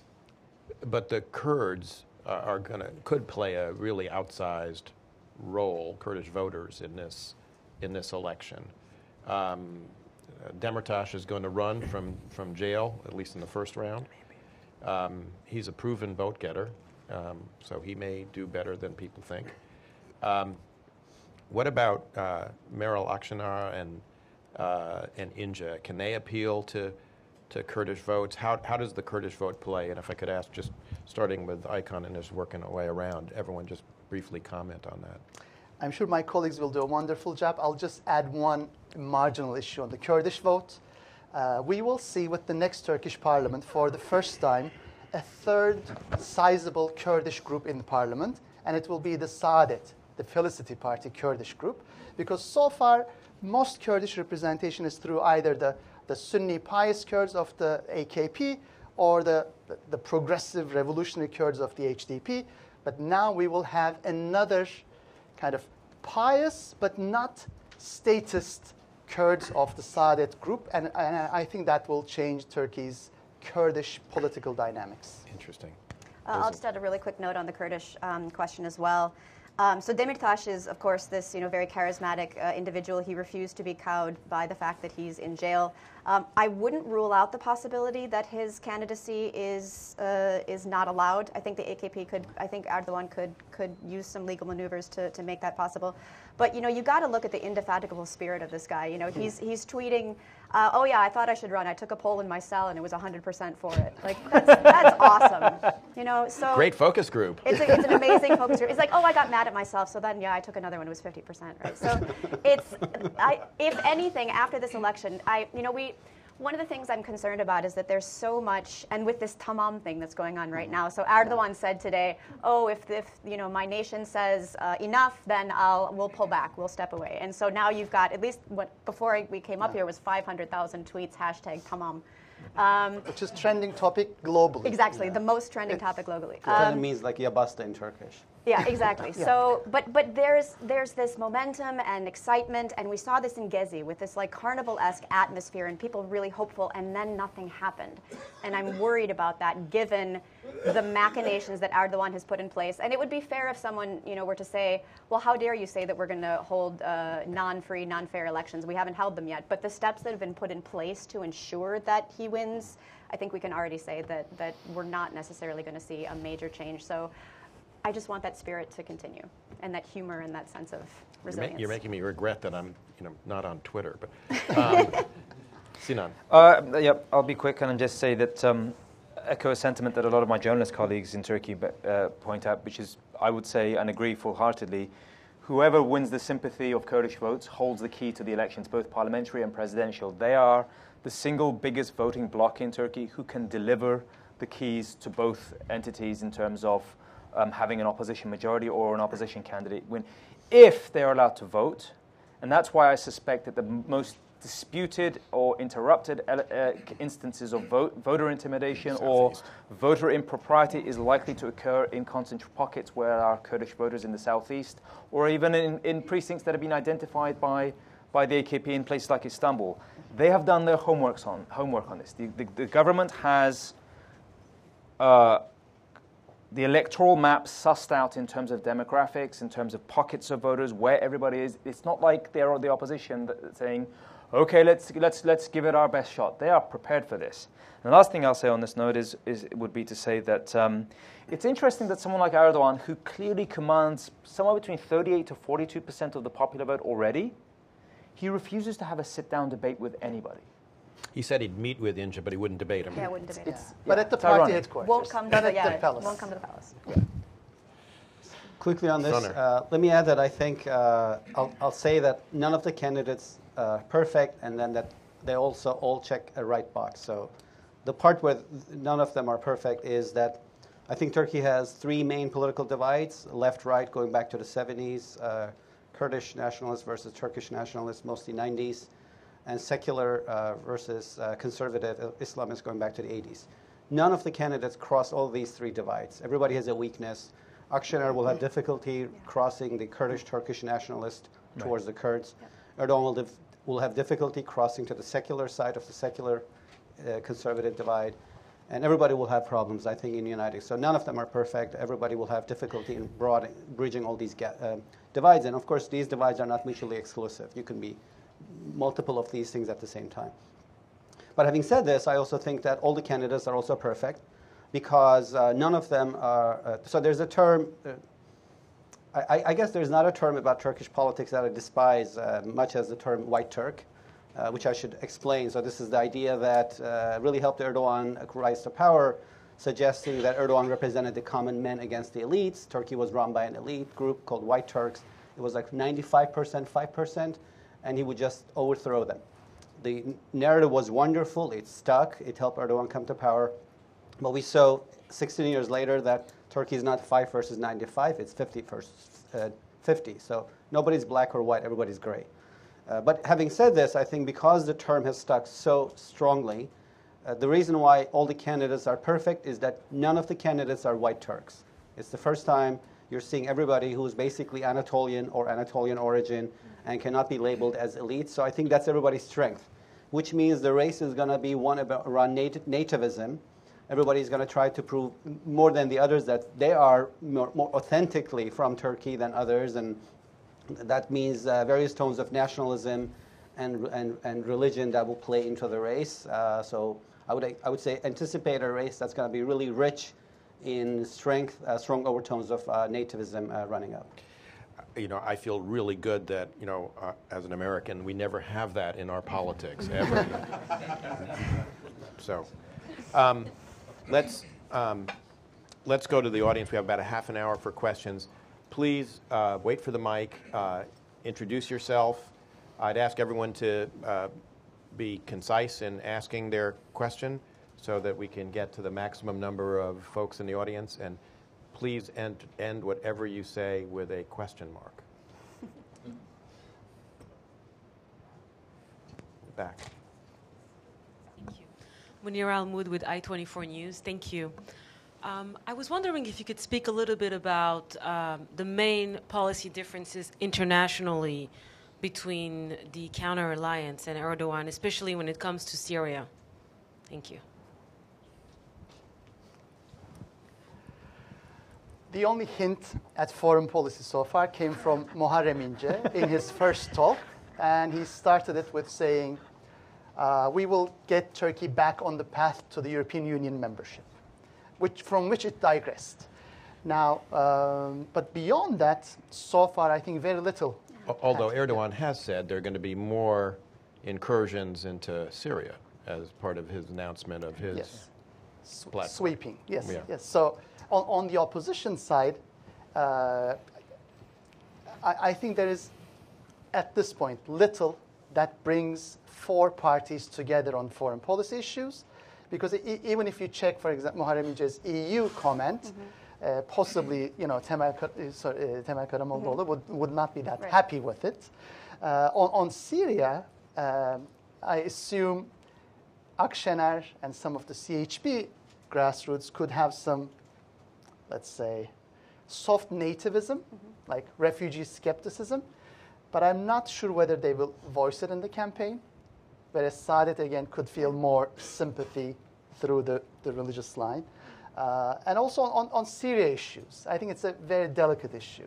but the Kurds are, are going to, could play a really outsized role, Kurdish voters, in this, in this election. Um, Demirtas is going to run from, from jail, at least in the first round. Um, he's a proven vote getter, um, so he may do better than people think. Um, what about uh, Meral Akşener and Uh, and İnce? Can they appeal to to Kurdish votes? How how does the Kurdish vote play? And if I could ask, just starting with Aykan and his working our way around, everyone just briefly comment on that. I'm sure my colleagues will do a wonderful job. I'll just add one marginal issue on the Kurdish vote. Uh, we will see with the next Turkish parliament, for the first time, a third sizable Kurdish group in the parliament, and it will be the Saadet, the Felicity Party Kurdish group, because so far most Kurdish representation is through either the, the Sunni pious Kurds of the A K P or the, the, the progressive revolutionary Kurds of the H D P. But now we will have another kind of pious but not statist Kurds of the Saadet group. And, and I think that will change Turkey's Kurdish political dynamics. Interesting. Uh, I'll just add a really quick note on the Kurdish um, question as well. Um, so Demirtas is, of course, this you know very charismatic uh, individual. He refused to be cowed by the fact that he's in jail. Um, I wouldn't rule out the possibility that his candidacy is uh, is not allowed. I think the A K P could, I think Erdogan could could use some legal maneuvers to, to make that possible. But you know you got to look at the indefatigable spirit of this guy. You know he's he's tweeting, uh, oh yeah, I thought I should run. I took a poll in my cell and it was one hundred percent for it. Like that's, that's awesome. You know so great focus group. It's, a, it's an amazing focus group. It's like, oh, I got mad at myself, so then yeah, I took another one. It was fifty percent, right? So it's I, if anything after this election, I you know we. One of the things I'm concerned about is that there's so much, and with this tamam thing that's going on right now. So Erdogan said today, "Oh, if, if you know my nation says uh, enough, then I'll we'll pull back, we'll step away." And so now you've got at least what before we came up here was five hundred thousand tweets hashtag tamam, um, which is trending topic globally. Exactly, yeah. the most trending topic globally. It kind of Um, means like yabasta in Turkish. Yeah, exactly. Yeah. So, but but there's there's this momentum and excitement, and we saw this in Gezi with this like carnival-esque atmosphere, and people really hopeful, and then nothing happened. And I'm worried about that, given the machinations that Erdogan has put in place. And it would be fair if someone, you know, were to say, well, how dare you say that we're going to hold uh, non-free, non-fair elections? We haven't held them yet. But the steps that have been put in place to ensure that he wins, I think we can already say that that we're not necessarily going to see a major change. So I just want that spirit to continue, and that humor and that sense of resilience. You're, ma- you're making me regret that I'm, you know, not on Twitter. But um, Sinan. Uh, yep, I'll be quick and just say that um, echo a sentiment that a lot of my journalist colleagues in Turkey uh, point out, which is, I would say, and agree full-heartedly, whoever wins the sympathy of Kurdish votes holds the key to the elections, both parliamentary and presidential. They are the single biggest voting bloc in Turkey who can deliver the keys to both entities in terms of um, having an opposition majority or an opposition candidate win, if they're allowed to vote. And that's why I suspect that the most disputed or interrupted uh, instances of vote, voter intimidation or voter impropriety is likely to occur in concentrated pockets where there are Kurdish voters in the southeast, or even in, in precincts that have been identified by, by the A K P in places like Istanbul. They have done their homeworks on, homework on this. The, the, the government has uh, the electoral map sussed out in terms of demographics, in terms of pockets of voters, where everybody is. It's not like they're the opposition that, saying, okay, let's, let's, let's give it our best shot. They are prepared for this. And the last thing I'll say on this note is, is would be to say that um, it's interesting that someone like Erdogan, who clearly commands somewhere between thirty-eight to forty-two percent of the popular vote already, he refuses to have a sit-down debate with anybody. He said he'd meet with Inja, but he wouldn't debate him. Yeah, I wouldn't debate It's, it. But yeah, at the it's party ironic. headquarters. Won't come to Not the, at yeah, the palace. won't come to the palace. Quickly on this, Runner. uh, let me add that I think uh, I'll, I'll say that none of the candidates are perfect, and then that they also all check a right box. So the part where none of them are perfect is that I think Turkey has three main political divides, left-right, going back to the seventies, uh, Kurdish nationalists versus Turkish nationalists, mostly nineties, and secular uh, versus uh, conservative Islamists going back to the eighties. None of the candidates cross all these three divides. Everybody has a weakness. Akşener will have difficulty crossing the Kurdish-Turkish nationalist towards the Kurds. Erdogan will, dif- will have difficulty crossing to the secular side of the secular uh, conservative divide. And everybody will have problems, I think, in uniting. So none of them are perfect. Everybody will have difficulty in broad, bridging all these ga- uh, divides. And of course, these divides are not mutually exclusive. You can be multiple of these things at the same time. But having said this, I also think that all the candidates are also perfect, because uh, none of them are. Uh, so there's a term. Uh, I, I guess there's not a term about Turkish politics that I despise uh, much as the term white Turk, uh, which I should explain. So this is the idea that uh, really helped Erdogan rise to power, suggesting that Erdogan represented the common men against the elites. Turkey was run by an elite group called White Turks. It was like ninety-five percent, five percent, and he would just overthrow them. The narrative was wonderful. It stuck. It helped Erdogan come to power. But we saw sixteen years later that Turkey is not five versus ninety-five. It's fifty versus uh, fifty. So nobody's black or white. Everybody's gray. Uh, but having said this, I think because the term has stuck so strongly, uh, the reason why all the candidates are perfect is that none of the candidates are white Turks. It's the first time you're seeing everybody who's basically Anatolian or Anatolian origin and cannot be labeled as elite. So I think that's everybody's strength, which means the race is going to be one about around nat- nativism. Everybody's going to try to prove more than the others that they are more, more authentically from Turkey than others, and that means uh, various tones of nationalism and, and, and religion that will play into the race. Uh, so I would, I would say anticipate a race that's going to be really rich in strength, uh, strong overtones of uh, nativism uh, running up. You know, I feel really good that, you know, uh, as an American, we never have that in our politics, ever. So, um, let's, um, let's go to the audience. We have about a half an hour for questions. Please uh, wait for the mic, uh, introduce yourself. I'd ask everyone to uh, be concise in asking their question so that we can get to the maximum number of folks in the audience. And please end, end whatever you say with a question mark. Back. Thank you. Munir Al-Mood with I twenty-four News. Thank you. Um, I was wondering if you could speak a little bit about um, the main policy differences internationally between the counter-alliance and Erdogan, especially when it comes to Syria. Thank you. The only hint at foreign policy so far came from Muharrem İnce in his first talk, and he started it with saying, uh, we will get Turkey back on the path to the European Union membership, which, from which it digressed. Now, um, but beyond that, so far, I think very little. Although Erdogan has said there are going to be more incursions into Syria as part of his announcement of his Yes. platform. Sweeping, yes, Yeah. yes. So on, on the opposition side, uh, I, I think there is, at this point, little that brings four parties together on foreign policy issues. Because e even if you check, for example, Muharrem İnce's E U comment, mm-hmm. uh, possibly, you know, Temel, uh, sorry, uh, Temel Karamollaoğlu mm-hmm. would, would not be that right. happy with it. Uh, on, on Syria, um, I assume Akşener and some of the C H P grassroots could have some, let's say, soft nativism, mm-hmm. like refugee skepticism. But I'm not sure whether they will voice it in the campaign. Whereas Saadet, again, could feel more sympathy through the, the religious line. Uh, and also on, on Syria issues. I think it's a very delicate issue.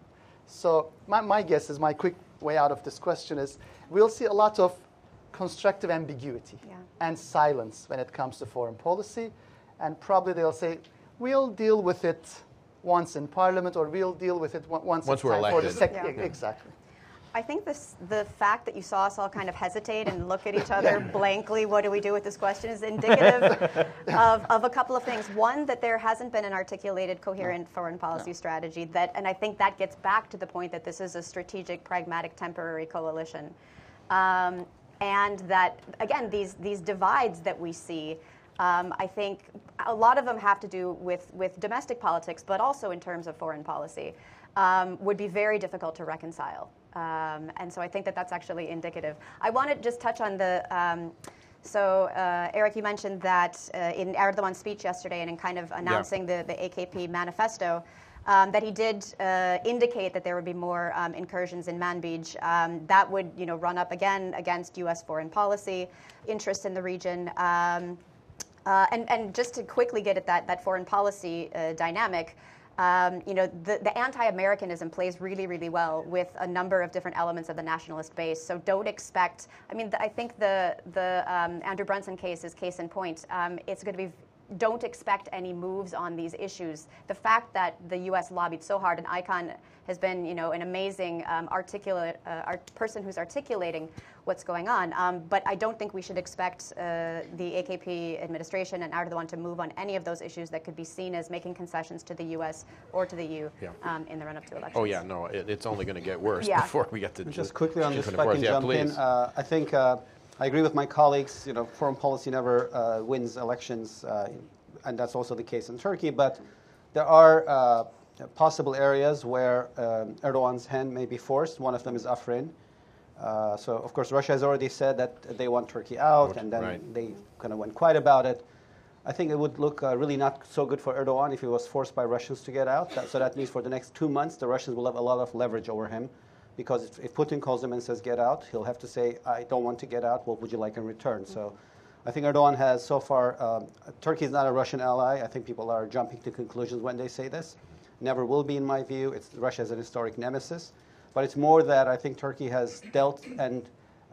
So my, my guess is, my quick way out of this question is, we'll see a lot of constructive ambiguity yeah. and silence when it comes to foreign policy. And probably they'll say, we'll deal with it once in Parliament, or we'll deal with it once, once it's we're time elected. for the sec yeah. Exactly. I think this, the fact that you saw us all kind of hesitate and look at each other blankly, what do we do with this question, is indicative of, of a couple of things. One, that there hasn't been an articulated, coherent no. foreign policy no. strategy. That, and I think that gets back to the point that this is a strategic, pragmatic, temporary coalition. Um, and that, again, these, these divides that we see, um, I think a lot of them have to do with, with domestic politics, but also in terms of foreign policy, um, would be very difficult to reconcile. Um, and so I think that that's actually indicative. I want to just touch on the, um, so uh, Eric, you mentioned that uh, in Erdogan's speech yesterday and in kind of announcing yeah. the, the A K P manifesto, um, that he did uh, indicate that there would be more um, incursions in Manbij. Um, that would, you know, run up again against U S foreign policy interests in the region. Um, uh, and, and just to quickly get at that, that foreign policy uh, dynamic, Um, you know, the, the anti-Americanism plays really, really well with a number of different elements of the nationalist base. So don't expect, I mean, the, I think the, the um, Andrew Brunson case is case in point. Um, it's going to be, don't expect any moves on these issues. The fact that the U S lobbied so hard, and Aykan has been, you know, an amazing um, articulate uh, art person who's articulating what's going on. Um, but I don't think we should expect uh, the A K P administration and Erdogan to move on any of those issues that could be seen as making concessions to the U S or to the E U yeah. um, in the run-up to elections. Oh yeah, no, it, it's only going to get worse yeah. before we get to just, just quickly on this. If I can yeah, jump please. in, uh, I think uh, I agree with my colleagues. You know, foreign policy never uh, wins elections, uh, and that's also the case in Turkey. But there are uh, possible areas where um, Erdogan's hand may be forced. One of them is Afrin. Uh, so, of course, Russia has already said that they want Turkey out, and then right. they kind of went quiet about it. I think it would look uh, really not so good for Erdogan if he was forced by Russians to get out. That, so that means for the next two months, the Russians will have a lot of leverage over him, because if, if Putin calls him and says, get out, he'll have to say, I don't want to get out. What would you like in return? Mm-hmm. So I think Erdogan has so far, um, Turkey is not a Russian ally. I think people are jumping to conclusions when they say this. Never will be, in my view. It's, Russia is an historic nemesis. But it's more that I think Turkey has dealt and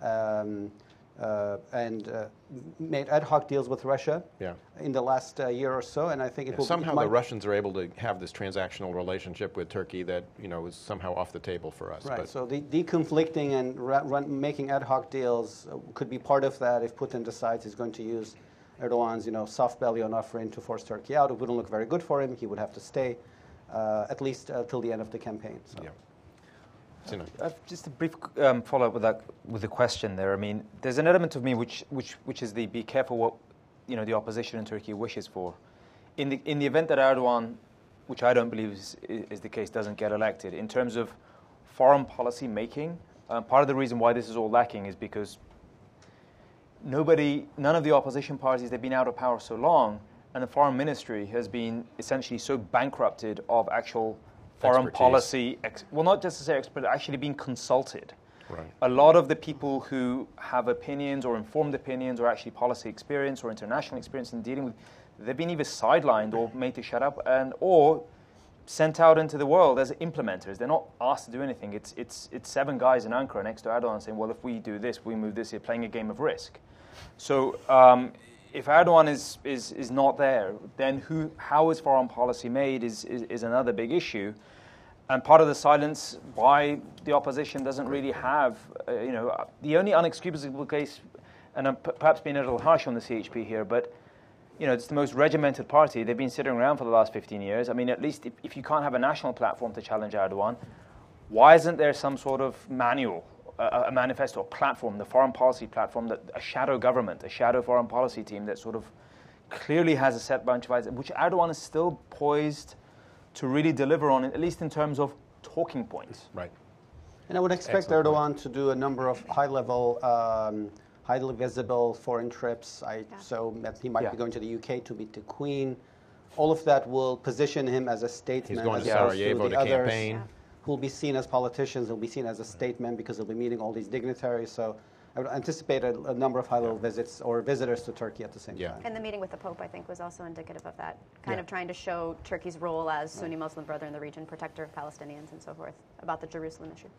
um, uh, and uh, made ad hoc deals with Russia yeah. in the last uh, year or so, and I think it yeah, will somehow be, the Russians are able to have this transactional relationship with Turkey that you know is somehow off the table for us. Right. But so the deconflicting and ra run, making ad hoc deals uh, could be part of that if Putin decides he's going to use Erdogan's you know soft belly on Afrin to force Turkey out. It wouldn't look very good for him. He would have to stay uh, at least uh, till the end of the campaign. So. Yeah. Uh, just a brief um, follow-up with that, with the question there. I mean, there's an element of me which, which, which is the be careful what, you know, the opposition in Turkey wishes for. In the in the event that Erdogan, which I don't believe is, is the case, doesn't get elected, in terms of foreign policy making, uh, part of the reason why this is all lacking is because nobody, none of the opposition parties, they've been out of power so long, and the foreign ministry has been essentially so bankrupted of actual foreign Expertise. policy, ex- well, not just to say expert, actually being consulted. Right. A lot of the people who have opinions or informed opinions or actually policy experience or international experience in dealing with, they've been either sidelined or made to shut up and or sent out into the world as implementers. They're not asked to do anything. It's it's it's seven guys in Ankara next to Erdogan saying, well, if we do this, we move this, you're playing a game of risk. So um, if Erdogan is, is is not there, then who? How is foreign policy made is, is, is another big issue. And part of the silence why the opposition doesn't really have, uh, you know, the only unexcusable case, and I'm p- perhaps being a little harsh on the C H P here, but you know, it's the most regimented party. They've been sitting around for the last fifteen years. I mean, at least if, if you can't have a national platform to challenge Erdogan, why isn't there some sort of manual, a, a manifesto, a platform, the foreign policy platform, that a shadow government, a shadow foreign policy team that sort of clearly has a set bunch of ideas, which Erdogan is still poised to really deliver on, at least in terms of talking points. Right. And I would expect Excellent Erdogan point. to do a number of high-level, um, highly visible foreign trips. I, Yeah. So that he might Yeah. be going to the U K to meet the Queen. All of that will position him as a statesman. He's going as to opposed Sarajevo the to others campaign. who will be seen as politicians. He'll be seen as a statesman because he'll be meeting all these dignitaries. So I would anticipate a, a number of high-level visits or visitors to Turkey at the same Yeah. time. And the meeting with the Pope, I think, was also indicative of that, kind Yeah. of trying to show Turkey's role as Sunni Muslim brother in the region, protector of Palestinians and so forth, about the Jerusalem issue.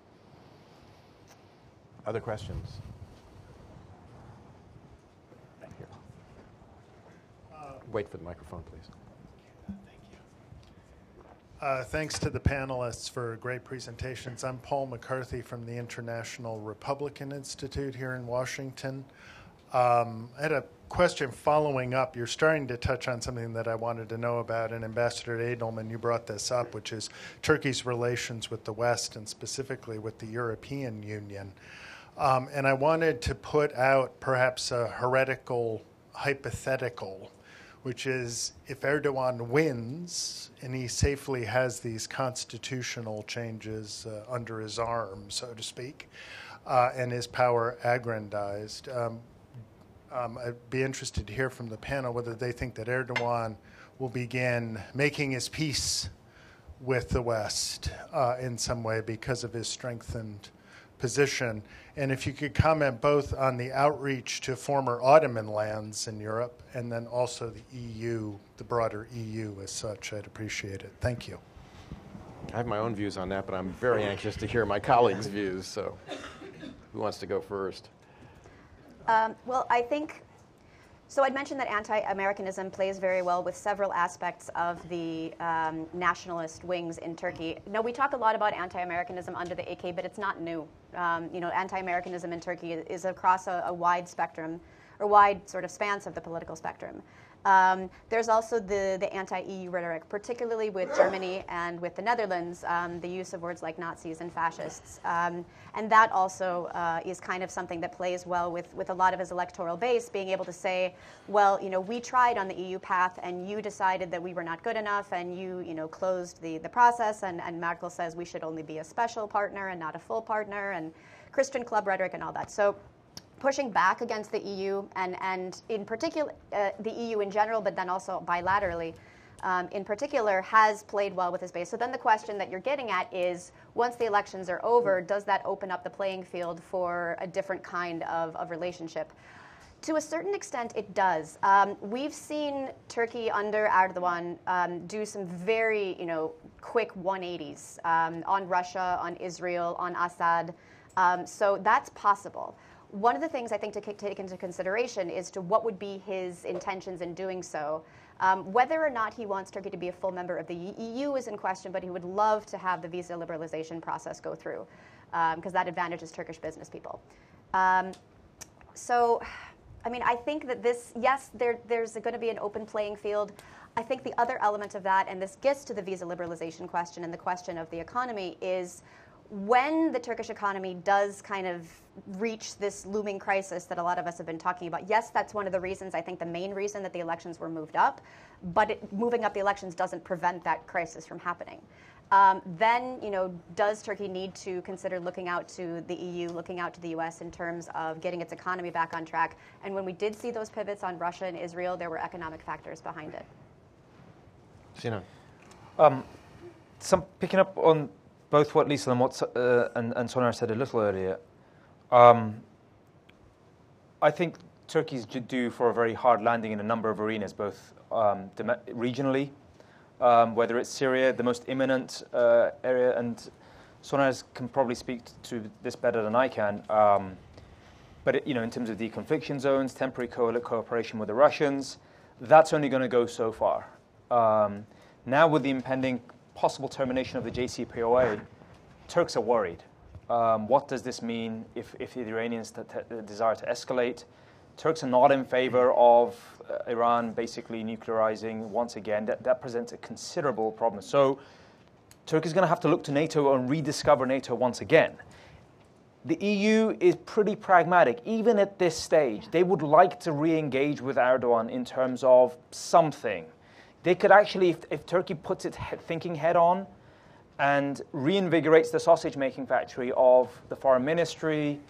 Other questions? Right here. Wait for the microphone, please. Uh, thanks to the panelists for great presentations. I'm Paul McCarthy from the International Republican Institute here in Washington. Um, I had a question following up. You're starting to touch on something that I wanted to know about, and Ambassador Edelman, you brought this up, which is Turkey's relations with the West and specifically with the European Union. Um, and I wanted to put out perhaps a heretical hypothetical, which is if Erdogan wins and he safely has these constitutional changes uh, under his arm, so to speak, uh, and his power aggrandized, um, um, I'd be interested to hear from the panel whether they think that Erdogan will begin making his peace with the West uh, in some way because of his strengthened position. And if you could comment both on the outreach to former Ottoman lands in Europe and then also the E U, the broader E U as such, I'd appreciate it. Thank you. I have my own views on that, but I'm very anxious to hear my colleagues' views. So, who wants to go first? Um, well, I think, so I'd mentioned that anti-Americanism plays very well with several aspects of the um, nationalist wings in Turkey. No, we talk a lot about anti-Americanism under the A K, but it's not new. Um, you know, anti-Americanism in Turkey is across a, a wide spectrum, or wide sort of spans of the political spectrum. Um, there's also the, the anti-E U rhetoric, particularly with Germany and with the Netherlands, um, the use of words like Nazis and fascists. Um, and that also uh, is kind of something that plays well with, with a lot of his electoral base, being able to say, well, you know, we tried on the E U path and you decided that we were not good enough and you, you know, closed the, the process, and, and Merkel says we should only be a special partner and not a full partner, and Christian club rhetoric and all that. So pushing back against the E U, and, and in particular, uh, the E U in general, but then also bilaterally, um, in particular, has played well with his base. So then the question that you're getting at is, once the elections are over, does that open up the playing field for a different kind of, of relationship? To a certain extent, it does. Um, we've seen Turkey under Erdogan um, do some very, you know, quick one eighties um, on Russia, on Israel, on Assad. Um, so that's possible. One of the things I think to take into consideration is to what would be his intentions in doing so. Um, whether or not he wants Turkey to be a full member of the E U is in question, but he would love to have the visa liberalization process go through, because um, that advantages Turkish business people. Um, so, I mean, I think that this, yes, there, there's going to be an open playing field. I think the other element of that, and this gets to the visa liberalization question and the question of the economy, is when the Turkish economy does kind of reach this looming crisis that a lot of us have been talking about, yes, that's one of the reasons, I think the main reason that the elections were moved up, but it, moving up the elections doesn't prevent that crisis from happening. Um, then, you know, does Turkey need to consider looking out to the E U, looking out to the U S in terms of getting its economy back on track? And when we did see those pivots on Russia and Israel, there were economic factors behind it. Sinan. Um, some picking up on both what Lisel and what uh, and, and Soner said a little earlier. Um, I think Turkey's due for a very hard landing in a number of arenas, both um, regionally. Um, whether it's Syria, the most imminent uh, area, and Soner can probably speak to this better than I can. Um, but it, you know, in terms of deconfliction zones, temporary co cooperation with the Russians, that's only going to go so far. Um, now, with the impending possible termination of the J C P O A, Turks are worried. Um, what does this mean if, if the Iranians t t desire to escalate? Turks are not in favor of uh, Iran basically nuclearizing once again. That, that presents a considerable problem. So Turkey is going to have to look to NATO and rediscover NATO once again. The E U is pretty pragmatic. Even at this stage, they would like to re-engage with Erdogan in terms of something. They could actually, if, if Turkey puts its he thinking head on and reinvigorates the sausage-making factory of the foreign ministry,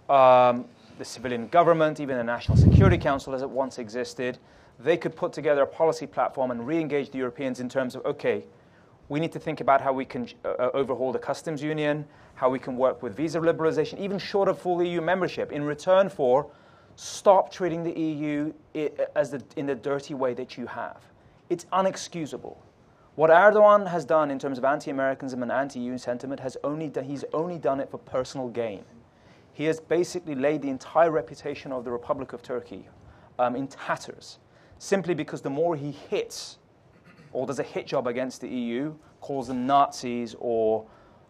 um, the civilian government, even the National Security Council as it once existed, they could put together a policy platform and re-engage the Europeans in terms of, okay, we need to think about how we can uh, overhaul the customs union, how we can work with visa liberalization, even short of full E U membership, in return for stop treating the E U as the, in the dirty way that you have. It's unexcusable. What Erdogan has done in terms of anti-Americanism and anti-E U sentiment, has only done, he's only done it for personal gain. He has basically laid the entire reputation of the Republic of Turkey um, in tatters, simply because the more he hits or does a hit job against the E U, calls them Nazis or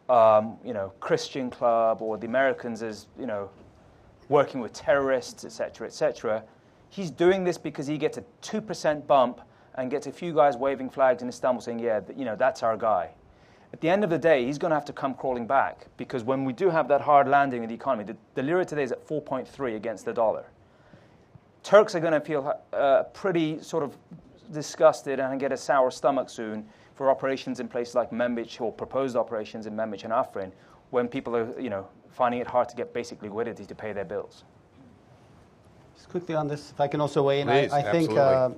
um, you know, Christian club, or the Americans as, you know, working with terrorists, et cetera, et cetera. He's doing this because he gets a two percent bump and gets a few guys waving flags in Istanbul saying, yeah, you know, that's our guy. At the end of the day, he's going to have to come crawling back, because when we do have that hard landing in the economy, the, the lira today is at four point three against the dollar. Turks are going to feel uh, pretty sort of disgusted and get a sour stomach soon for operations in places like Membic, or proposed operations in Membic and Afrin, when people are, you know, finding it hard to get basic liquidity to pay their bills. Just quickly on this, if I can also weigh in, Please, I, I think. Uh,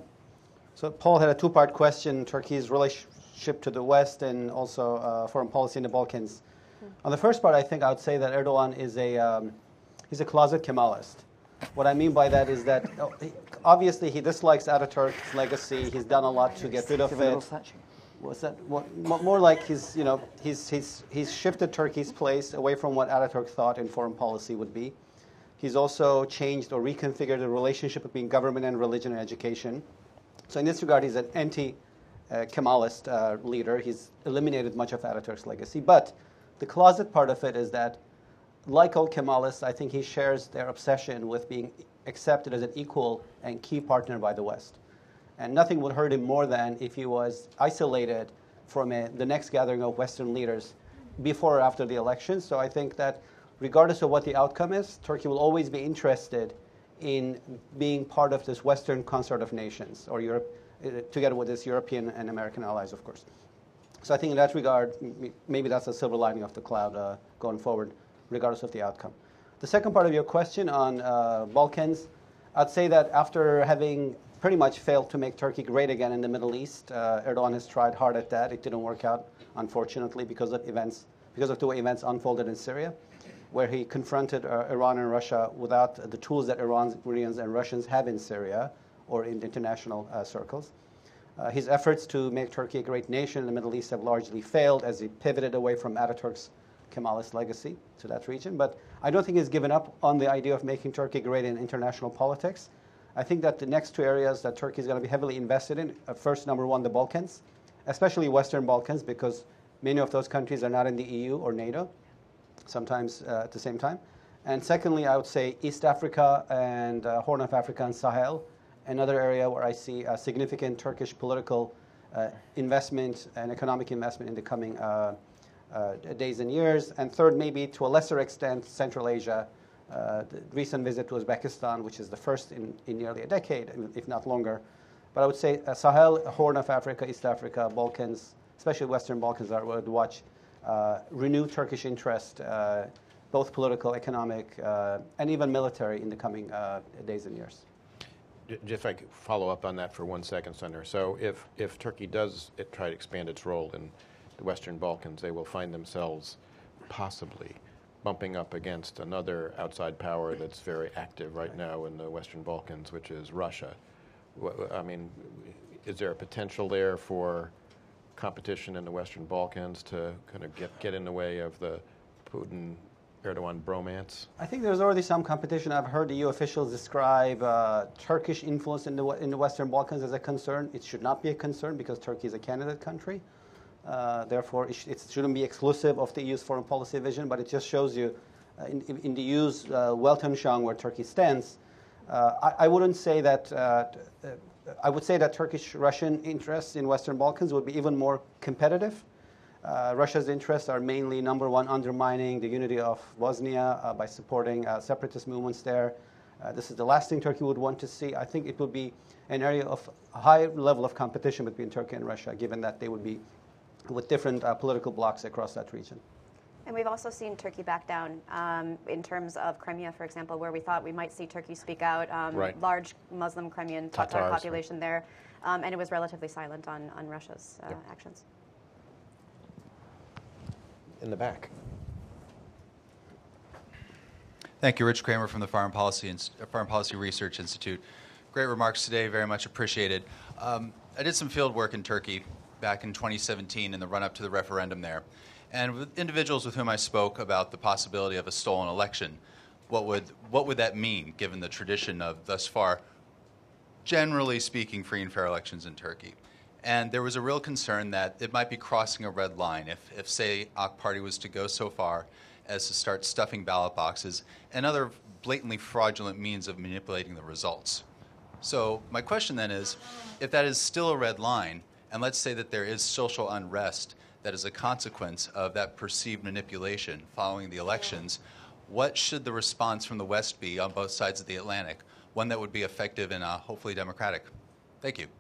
so Paul had a two-part question: Turkey's relationship to the West and also uh, foreign policy in the Balkans. Mm. On the first part, I think I would say that Erdogan is a um, he's a closet Kemalist. What I mean by that is that oh, he, obviously he dislikes Ataturk's legacy. He's done a lot to get rid of it. What's that? What, more like he's, you know, he's he's he's shifted Turkey's place away from what Ataturk thought in foreign policy would be. He's also changed or reconfigured the relationship between government and religion and education. So in this regard, he's an anti-Kemalist uh, uh, leader. He's eliminated much of Ataturk's legacy. But the closet part of it is that, like all Kemalists, I think he shares their obsession with being accepted as an equal and key partner by the West. And nothing would hurt him more than if he was isolated from a, the next gathering of Western leaders before or after the election. So I think that regardless of what the outcome is, Turkey will always be interested in being part of this Western concert of nations, or Europe, uh, together with its European and American allies, of course. So I think in that regard, maybe that's a silver lining of the cloud uh, going forward, regardless of the outcome. The second part of your question on uh, Balkans, I'd say that after having pretty much failed to make Turkey great again in the Middle East, uh, Erdogan has tried hard at that. It didn't work out, unfortunately, because of events, because of the way events unfolded in Syria, where he confronted uh, Iran and Russia without the tools that Iranians and Russians have in Syria or in international uh, circles. Uh, his efforts to make Turkey a great nation in the Middle East have largely failed, as he pivoted away from Ataturk's Kemalist legacy to that region. But I don't think he's given up on the idea of making Turkey great in international politics. I think that the next two areas that Turkey is going to be heavily invested in, uh, first, number one, the Balkans, especially Western Balkans, because many of those countries are not in the E U or NATO, sometimes uh, at the same time. And secondly, I would say East Africa and uh, Horn of Africa and Sahel, another area where I see a significant Turkish political uh, investment and economic investment in the coming uh, uh, days and years. And third, maybe to a lesser extent, Central Asia. Uh, the recent visit to Uzbekistan, which is the first in, in nearly a decade, if not longer. But I would say uh, Sahel, Horn of Africa, East Africa, Balkans, especially Western Balkans, that would watch uh, renewed Turkish interest, uh, both political, economic, uh, and even military in the coming uh, days and years. Just if I could follow up on that for one second, Senator. So if, if Turkey does it try to expand its role in the Western Balkans, they will find themselves possibly bumping up against another outside power that's very active right now in the Western Balkans, which is Russia. I mean, is there a potential there for competition in the Western Balkans to kind of get, get in the way of the Putin-Erdogan bromance? I think there's already some competition. I've heard E U officials describe uh, Turkish influence in the, in the Western Balkans as a concern. It should not be a concern because Turkey is a candidate country. Uh, therefore, it, sh it shouldn't be exclusive of the E U's foreign policy vision, but it just shows you uh, in, in the E U's uh, Weltanschauung where Turkey stands. Uh, I, I wouldn't say that, uh, uh, I would say that Turkish-Russian interests in Western Balkans would be even more competitive. Uh, Russia's interests are mainly, number one, undermining the unity of Bosnia uh, by supporting uh, separatist movements there. Uh, this is the last thing Turkey would want to see. I think it would be an area of a high level of competition between Turkey and Russia, given that they would be with different uh, political blocs across that region. And we've also seen Turkey back down um, in terms of Crimea, for example, where we thought we might see Turkey speak out. Um, right. Large Muslim Crimean Tatar Tatars, population right. there, um, and it was relatively silent on, on Russia's uh, yep. actions. In the back. Thank you, Rich Kramer from the Foreign Policy, Inst Foreign Policy Research Institute. Great remarks today, very much appreciated. Um, I did some field work in Turkey back in twenty seventeen in the run-up to the referendum there. And with individuals with whom I spoke about the possibility of a stolen election, what would, what would that mean, given the tradition of, thus far, generally speaking, free and fair elections in Turkey? And there was a real concern that it might be crossing a red line if, if say, A K Party was to go so far as to start stuffing ballot boxes and other blatantly fraudulent means of manipulating the results. So my question then is, if that is still a red line, and let's say that there is social unrest that is a consequence of that perceived manipulation following the elections, what should the response from the West be on both sides of the Atlantic? One that would be effective and uh, hopefully democratic. Thank you.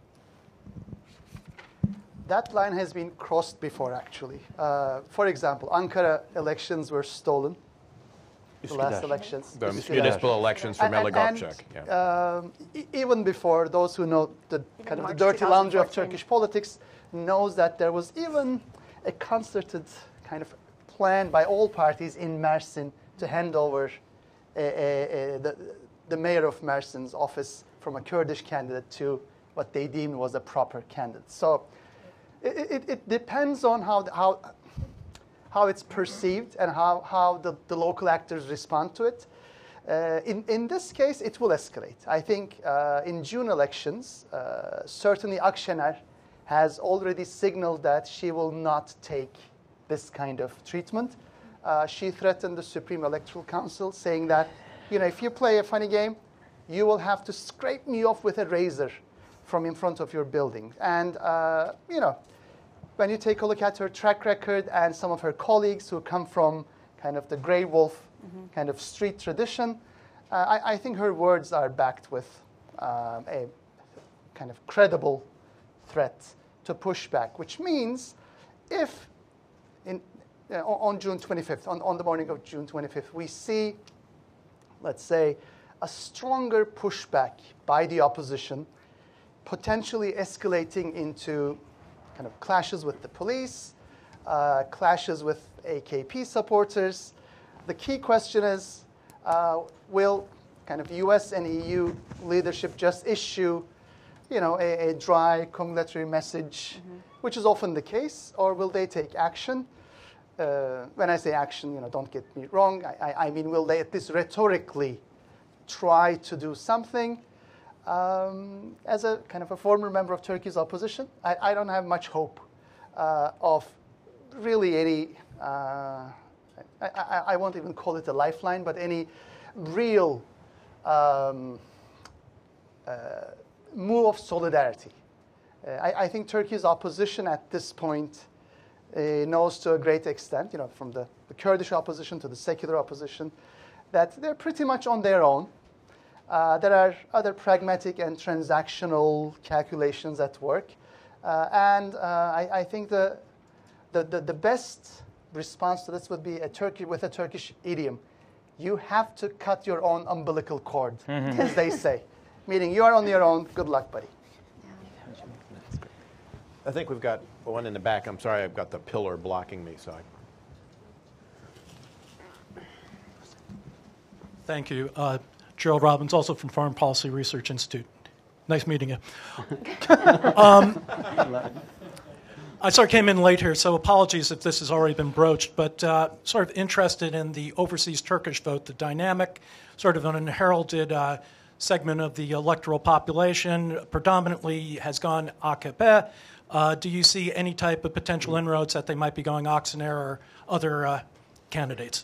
That line has been crossed before, actually. Uh, for example, Ankara elections were stolen. The last elections. The municipal elections for Meligopchak. Yeah. Um, e even before, those who know the kind of the dirty laundry of Turkish politics knows that there was even a concerted kind of plan by all parties in Mersin to hand over a, a, a, the, the mayor of Mersin's office from a Kurdish candidate to what they deemed was a proper candidate. So it, it, it depends on how, how, how it's perceived and how, how the, the local actors respond to it. Uh, in, in this case, it will escalate. I think uh, in June elections, uh, certainly Akşener has already signaled that she will not take this kind of treatment. Uh, she threatened the Supreme Electoral Council, saying that, you know, if you play a funny game, you will have to scrape me off with a razor from in front of your building. And, uh, you know, when you take a look at her track record and some of her colleagues who come from kind of the Grey Wolf mm-hmm. kind of street tradition, uh, I, I think her words are backed with um, a kind of credible threat to push back, which means if in, uh, on June twenty-fifth, on, on the morning of June twenty-fifth, we see, let's say, a stronger pushback by the opposition, potentially escalating into kind of clashes with the police, uh, clashes with A K P supporters. The key question is, uh, will kind of U S and E U leadership just issue, you know, a, a dry congratulatory message, mm-hmm. which is often the case, or will they take action? Uh, when I say action, you know, don't get me wrong. I, I, I mean, will they at least rhetorically try to do something? Um, as a kind of a former member of Turkey's opposition, I, I don't have much hope uh, of really any, uh, I, I, I won't even call it a lifeline, but any real um, uh, move of solidarity. Uh, I, I think Turkey's opposition at this point uh, knows to a great extent, you know, from the, the Kurdish opposition to the secular opposition, that they're pretty much on their own. Uh, there are other pragmatic and transactional calculations at work. Uh, and uh, I, I think the the, the, the best response to this would be a Turkey with a Turkish idiom. You have to cut your own umbilical cord, mm-hmm. as they say. Meaning you are on your own, good luck, buddy. I think we've got one in the back. I'm sorry, I've got the pillar blocking me, so I... Thank you. Uh, Gerald Robbins, also from Foreign Policy Research Institute. Nice meeting you. um, I sort of came in late here, so apologies if this has already been broached, but uh, sort of interested in the overseas Turkish vote, the dynamic, sort of an unheralded uh, segment of the electoral population, predominantly has gone A K P. Uh, do you see any type of potential inroads that they might be going Akşener or other uh, candidates?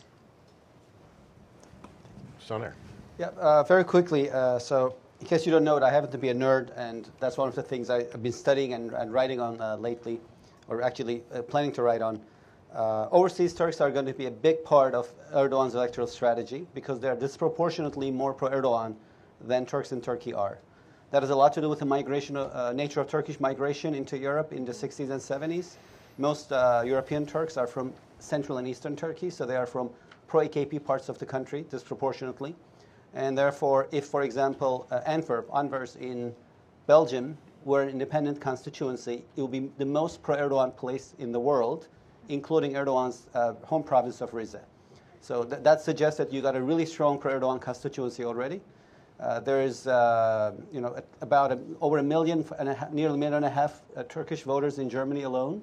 Soner. Yeah, uh, very quickly. Uh, so, in case you don't know it, I happen to be a nerd, and that's one of the things I've been studying and, and writing on uh, lately, or actually uh, planning to write on. Uh, overseas Turks are going to be a big part of Erdogan's electoral strategy because they're disproportionately more pro-Erdogan than Turks in Turkey are. That has a lot to do with the migration, uh, nature of Turkish migration into Europe in the sixties and seventies. Most uh, European Turks are from central and eastern Turkey, so they are from pro-A K P parts of the country disproportionately. And therefore, if, for example, uh, Antwerp, Anvers in Belgium were an independent constituency, it would be the most pro-Erdogan place in the world, including Erdogan's uh, home province of Recep. So th that suggests that you got a really strong pro-Erdogan constituency already. Uh, there is, uh, you know, about a, over a million, and a, nearly a million and a half uh, Turkish voters in Germany alone,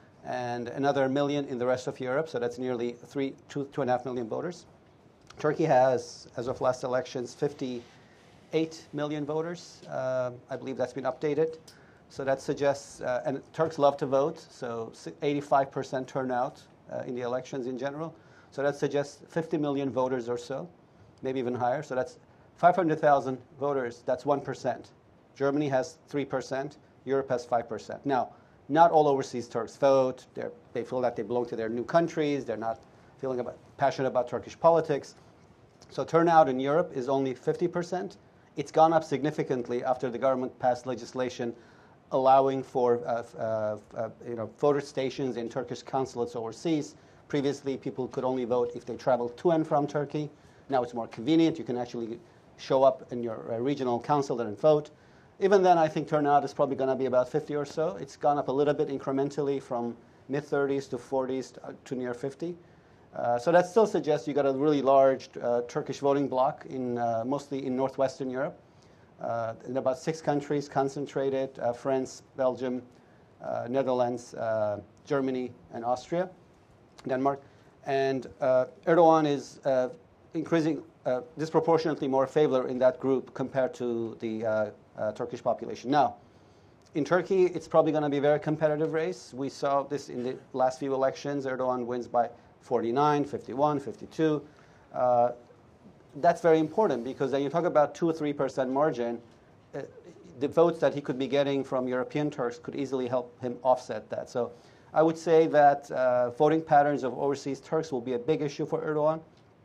and another million in the rest of Europe. So that's nearly three, two, two and a half million voters. Turkey has, as of last elections, fifty-eight million voters. Uh, I believe that's been updated. So that suggests, uh, and Turks love to vote, so eighty-five percent turnout uh, in the elections in general. So that suggests fifty million voters or so, maybe even higher. So that's five hundred thousand voters, that's one percent. Germany has three percent, Europe has five percent. Now, not all overseas Turks vote. They're, they feel that they belong to their new countries. They're not feeling about, passionate about Turkish politics. So turnout in Europe is only fifty percent. It's gone up significantly after the government passed legislation allowing for uh, uh, uh, you know, voter stations in Turkish consulates overseas. Previously, people could only vote if they traveled to and from Turkey. Now it's more convenient. You can actually show up in your uh, regional consulate and vote. Even then, I think turnout is probably going to be about fifty or so. It's gone up a little bit incrementally from mid thirties to forties to, uh, to near fifty. Uh, so that still suggests you got a really large uh, Turkish voting bloc, in, uh, mostly in northwestern Europe. Uh, in about six countries concentrated, uh, France, Belgium, uh, Netherlands, uh, Germany, and Austria, Denmark. And uh, Erdogan is uh, increasing uh, disproportionately more favor in that group compared to the uh, uh, Turkish population. Now, in Turkey, it's probably going to be a very competitive race. We saw this in the last few elections. Erdogan wins by forty-nine, fifty-one, fifty-two. Uh, that's very important because when you talk about two or three percent margin, uh, the votes that he could be getting from European Turks could easily help him offset that. So I would say that uh, voting patterns of overseas Turks will be a big issue for Erdogan.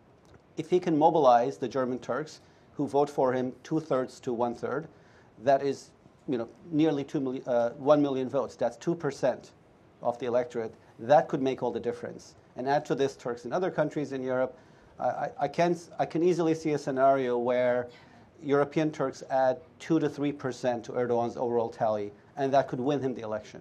If he can mobilize the German Turks who vote for him two-thirds to one-third, that is, you know, nearly two million, uh, one million votes. That's two percent of the electorate. That could make all the difference. And add to this Turks in other countries in Europe. I, I, can, I can easily see a scenario where European Turks add two to three percent to Erdogan's overall tally, and that could win him the election.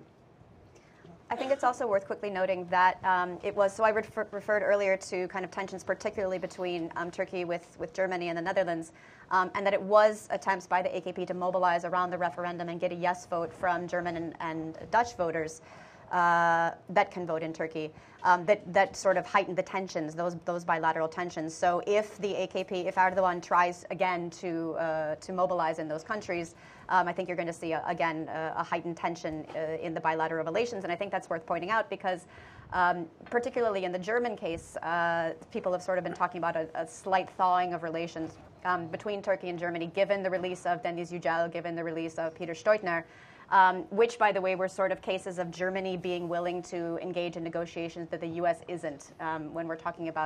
I think it's also worth quickly noting that um, it was, so I refer, referred earlier to kind of tensions particularly between um, Turkey with, with Germany and the Netherlands, um, and that it was attempts by the A K P to mobilize around the referendum and get a yes vote from German and, and Dutch voters uh, that can vote in Turkey, um, that, that sort of heightened the tensions, those, those bilateral tensions. So if the A K P, if Erdogan tries again to, uh, to mobilize in those countries, Um, I think you're going to see, a, again, a, a heightened tension uh, in the bilateral relations. And I think that's worth pointing out because um, particularly in the German case, uh, people have sort of been talking about a, a slight thawing of relations um, between Turkey and Germany, given the release of Deniz Yücel, given the release of Peter Steutner, um, which, by the way, were sort of cases of Germany being willing to engage in negotiations that the U S isn't um, when we're talking about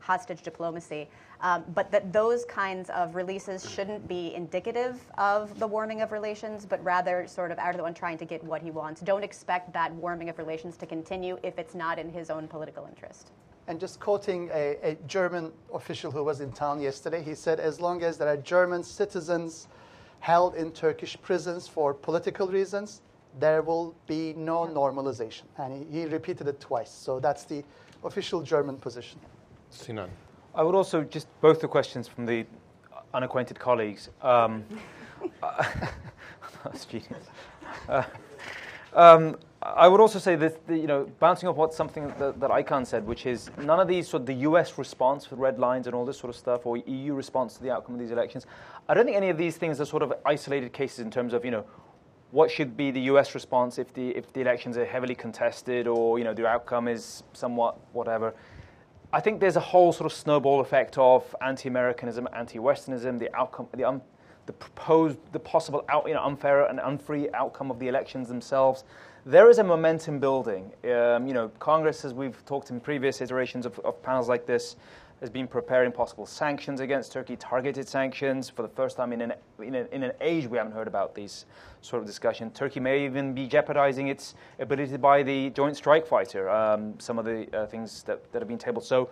hostage diplomacy, um, but that those kinds of releases shouldn't be indicative of the warming of relations, but rather sort of Erdogan trying to get what he wants. Don't expect that warming of relations to continue if it's not in his own political interest. And just quoting a, a German official who was in town yesterday, he said, as long as there are German citizens held in Turkish prisons for political reasons, there will be no normalization. And he, he repeated it twice. So that's the official German position. Sinan. I would also, just both the questions from the unacquainted colleagues. Um, uh, that's genius. Uh, um, I would also say that, the, you know, bouncing off what something that, that Aykan said, which is none of these, sort of the U S response with red lines and all this sort of stuff, or E U response to the outcome of these elections, I don't think any of these things are sort of isolated cases in terms of, you know, what should be the U S response if the if the elections are heavily contested, or, you know, the outcome is somewhat whatever. I think there's a whole sort of snowball effect of anti-Americanism, anti-Westernism, the outcome, the um, the proposed, the possible out, you know, unfair and unfree outcome of the elections themselves. There is a momentum building. Um, you know, Congress, as we've talked in previous iterations of, of panels like this, has been preparing possible sanctions against Turkey, targeted sanctions. For the first time in an, in, a, in an age we haven't heard about these sort of discussion. Turkey may even be jeopardizing its ability to buy the Joint Strike Fighter, um, some of the uh, things that, that have been tabled. So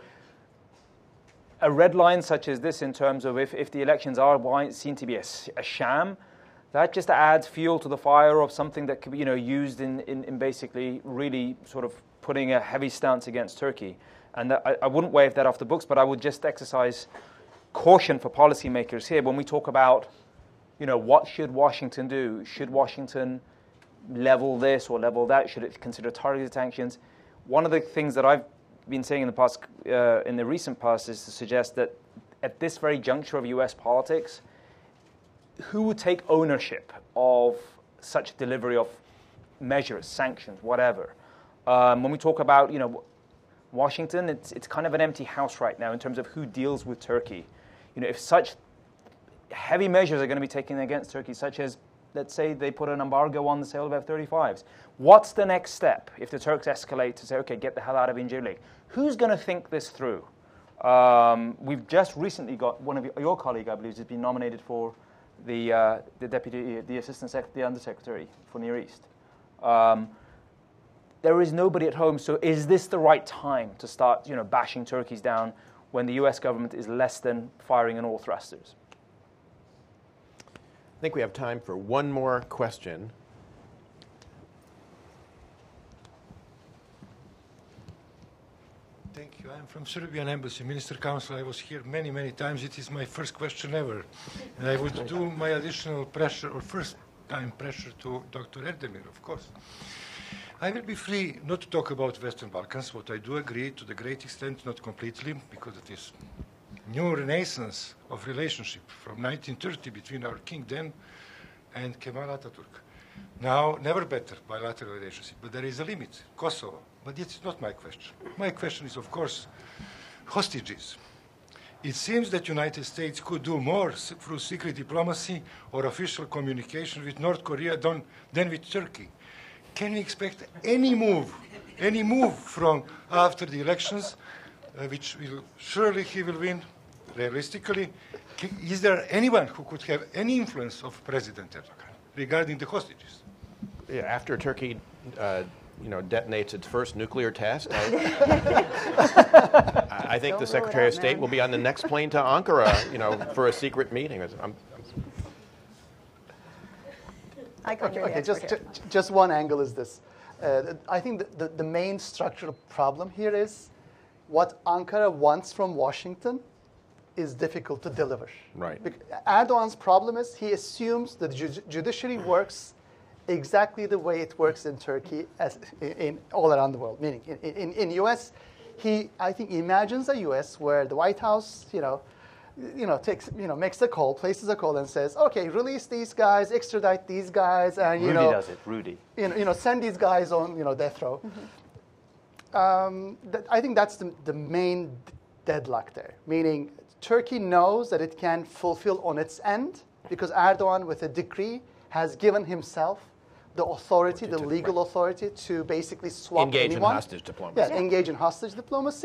a red line such as this in terms of if, if the elections are seen to be a, a sham, that just adds fuel to the fire of something that could be, you know, used in, in, in basically really sort of putting a heavy stance against Turkey. And that, I, I wouldn't wave that off the books, but I would just exercise caution for policymakers here when we talk about, you know, what should Washington do? Should Washington level this or level that? Should it consider targeted sanctions? One of the things that I've been saying in the past, uh, in the recent past, is to suggest that at this very juncture of U S politics, who would take ownership of such delivery of measures, sanctions, whatever? Um, when we talk about, you know, Washington, it's it's kind of an empty house right now in terms of who deals with Turkey. You know, if such heavy measures are going to be taken against Turkey, such as, let's say, they put an embargo on the sale of F thirty-fives, what's the next step if the Turks escalate to say, okay, get the hell out of Incirlik? Who's going to think this through? Um, we've just recently got one of your, your colleague, I believe, has been nominated for the uh, the deputy, the assistant sec, the undersecretary for Near East. Um, There is nobody at home, so is this the right time to start, you know, bashing turkeys down when the U S government is less than firing on all thrusters? I think we have time for one more question. Thank you. I'm from Serbian Embassy, Minister Council. I was here many, many times. It is my first question ever. And I would do my additional pressure, or first time pressure to Doctor Erdemir, of course. I will be free not to talk about Western Balkans, what I do agree to the great extent, not completely, because it is new renaissance of relationship from nineteen thirty between our king then and Kemal Atatürk. Now, never better bilateral relationship, but there is a limit, Kosovo. But it's not my question. My question is, of course, hostages. It seems that United States could do more through secret diplomacy or official communication with North Korea than, than with Turkey. Can we expect any move, any move from after the elections, uh, which will surely he will win, realistically? Can, is there anyone who could have any influence of President Erdogan regarding the hostages? Yeah, after Turkey, uh, you know, detonates its first nuclear test, I, I think the Secretary of State will be on the next plane to Ankara, you know, for a secret meeting. I'm, Okay, okay just, ju just one angle is this. Uh, I think the, the, the main structural problem here is what Ankara wants from Washington is difficult to deliver. Right. Because Erdogan's problem is he assumes that the ju judiciary works exactly the way it works in Turkey as in, in all around the world. Meaning, in, in, in U S, he, I think, imagines a U S where the White House, you know, you know, takes, you know, makes a call, places a call, and says, okay, release these guys, extradite these guys, and you Rudy know, does it. Rudy. You know, you know, send these guys on, you know, death row. Mm-hmm. um, that, I think that's the, the main deadlock there. Meaning, Turkey knows that it can fulfill on its end because Erdogan, with a decree, has given himself the authority, the legal authority, to basically swap engage anyone. in hostage diplomacy. Yeah, engage in hostage diplomacy.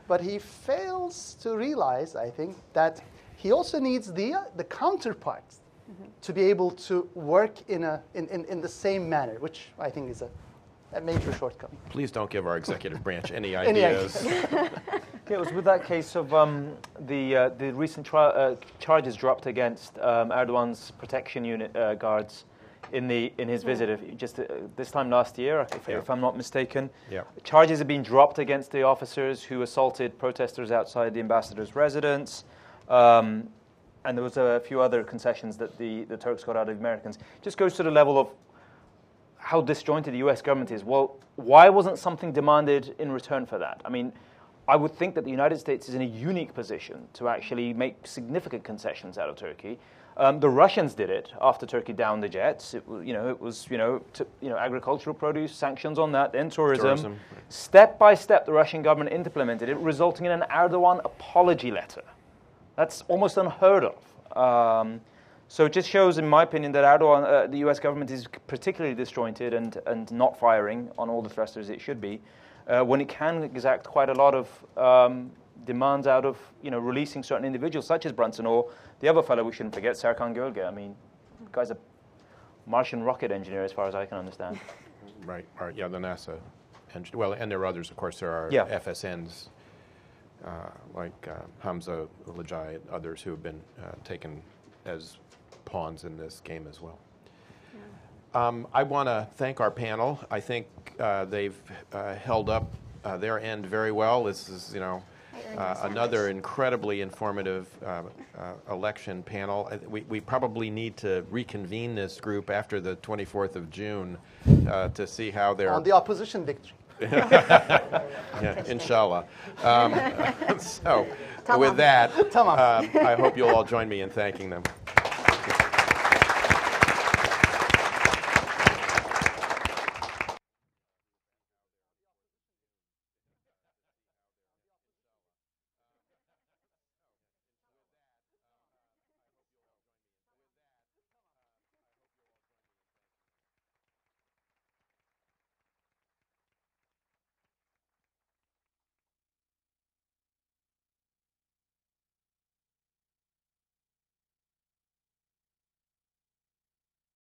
but he fails to realize, I think, that he also needs the, uh, the counterparts mm-hmm. to be able to work in, a, in, in, in the same manner, which I think is a, a major shortcoming. Please don't give our executive branch any Any ideas. ideas. Yeah, it was with that case of um, the uh, the recent tri uh, charges dropped against um, Erdogan's protection unit uh, guards in the in his visit, if, just uh, this time last year, if, yeah. if I'm not mistaken. Yeah. Charges have been dropped against the officers who assaulted protesters outside the ambassador's residence, um, and there was a few other concessions that the the Turks got out of the Americans. It just goes to the level of how disjointed the U S government is. Well, why wasn't something demanded in return for that? I mean, I would think that the United States is in a unique position to actually make significant concessions out of Turkey. Um, the Russians did it after Turkey downed the jets. It, you know, it was you know, to, you know, agricultural produce, sanctions on that, then tourism. Tourism. Step by step, the Russian government implemented it, resulting in an Erdogan apology letter. That's almost unheard of. Um, so it just shows, in my opinion, that Erdogan, uh, the U S government is particularly disjointed and and not firing on all the thrusters it should be. Uh, when it can exact quite a lot of um, demands out of, you know, releasing certain individuals, such as Brunson, or the other fellow we shouldn't forget, Serkan Gölge. I mean, the guy's a Martian rocket engineer, as far as I can understand. Right, right, yeah, the NASA engineer. Well, and there are others, of course. There are yeah. F S Ns uh, like uh, Hamza Lajai and others who have been uh, taken as pawns in this game as well. Um, I want to thank our panel. I think uh, they've uh, held up uh, their end very well. This is, you know, uh, another incredibly informative uh, uh, election panel. We, we probably need to reconvene this group after the twenty-fourth of June uh, to see how they're... On the opposition victory. Yeah, inshallah. Um, so, with that, uh, I hope you'll all join me in thanking them.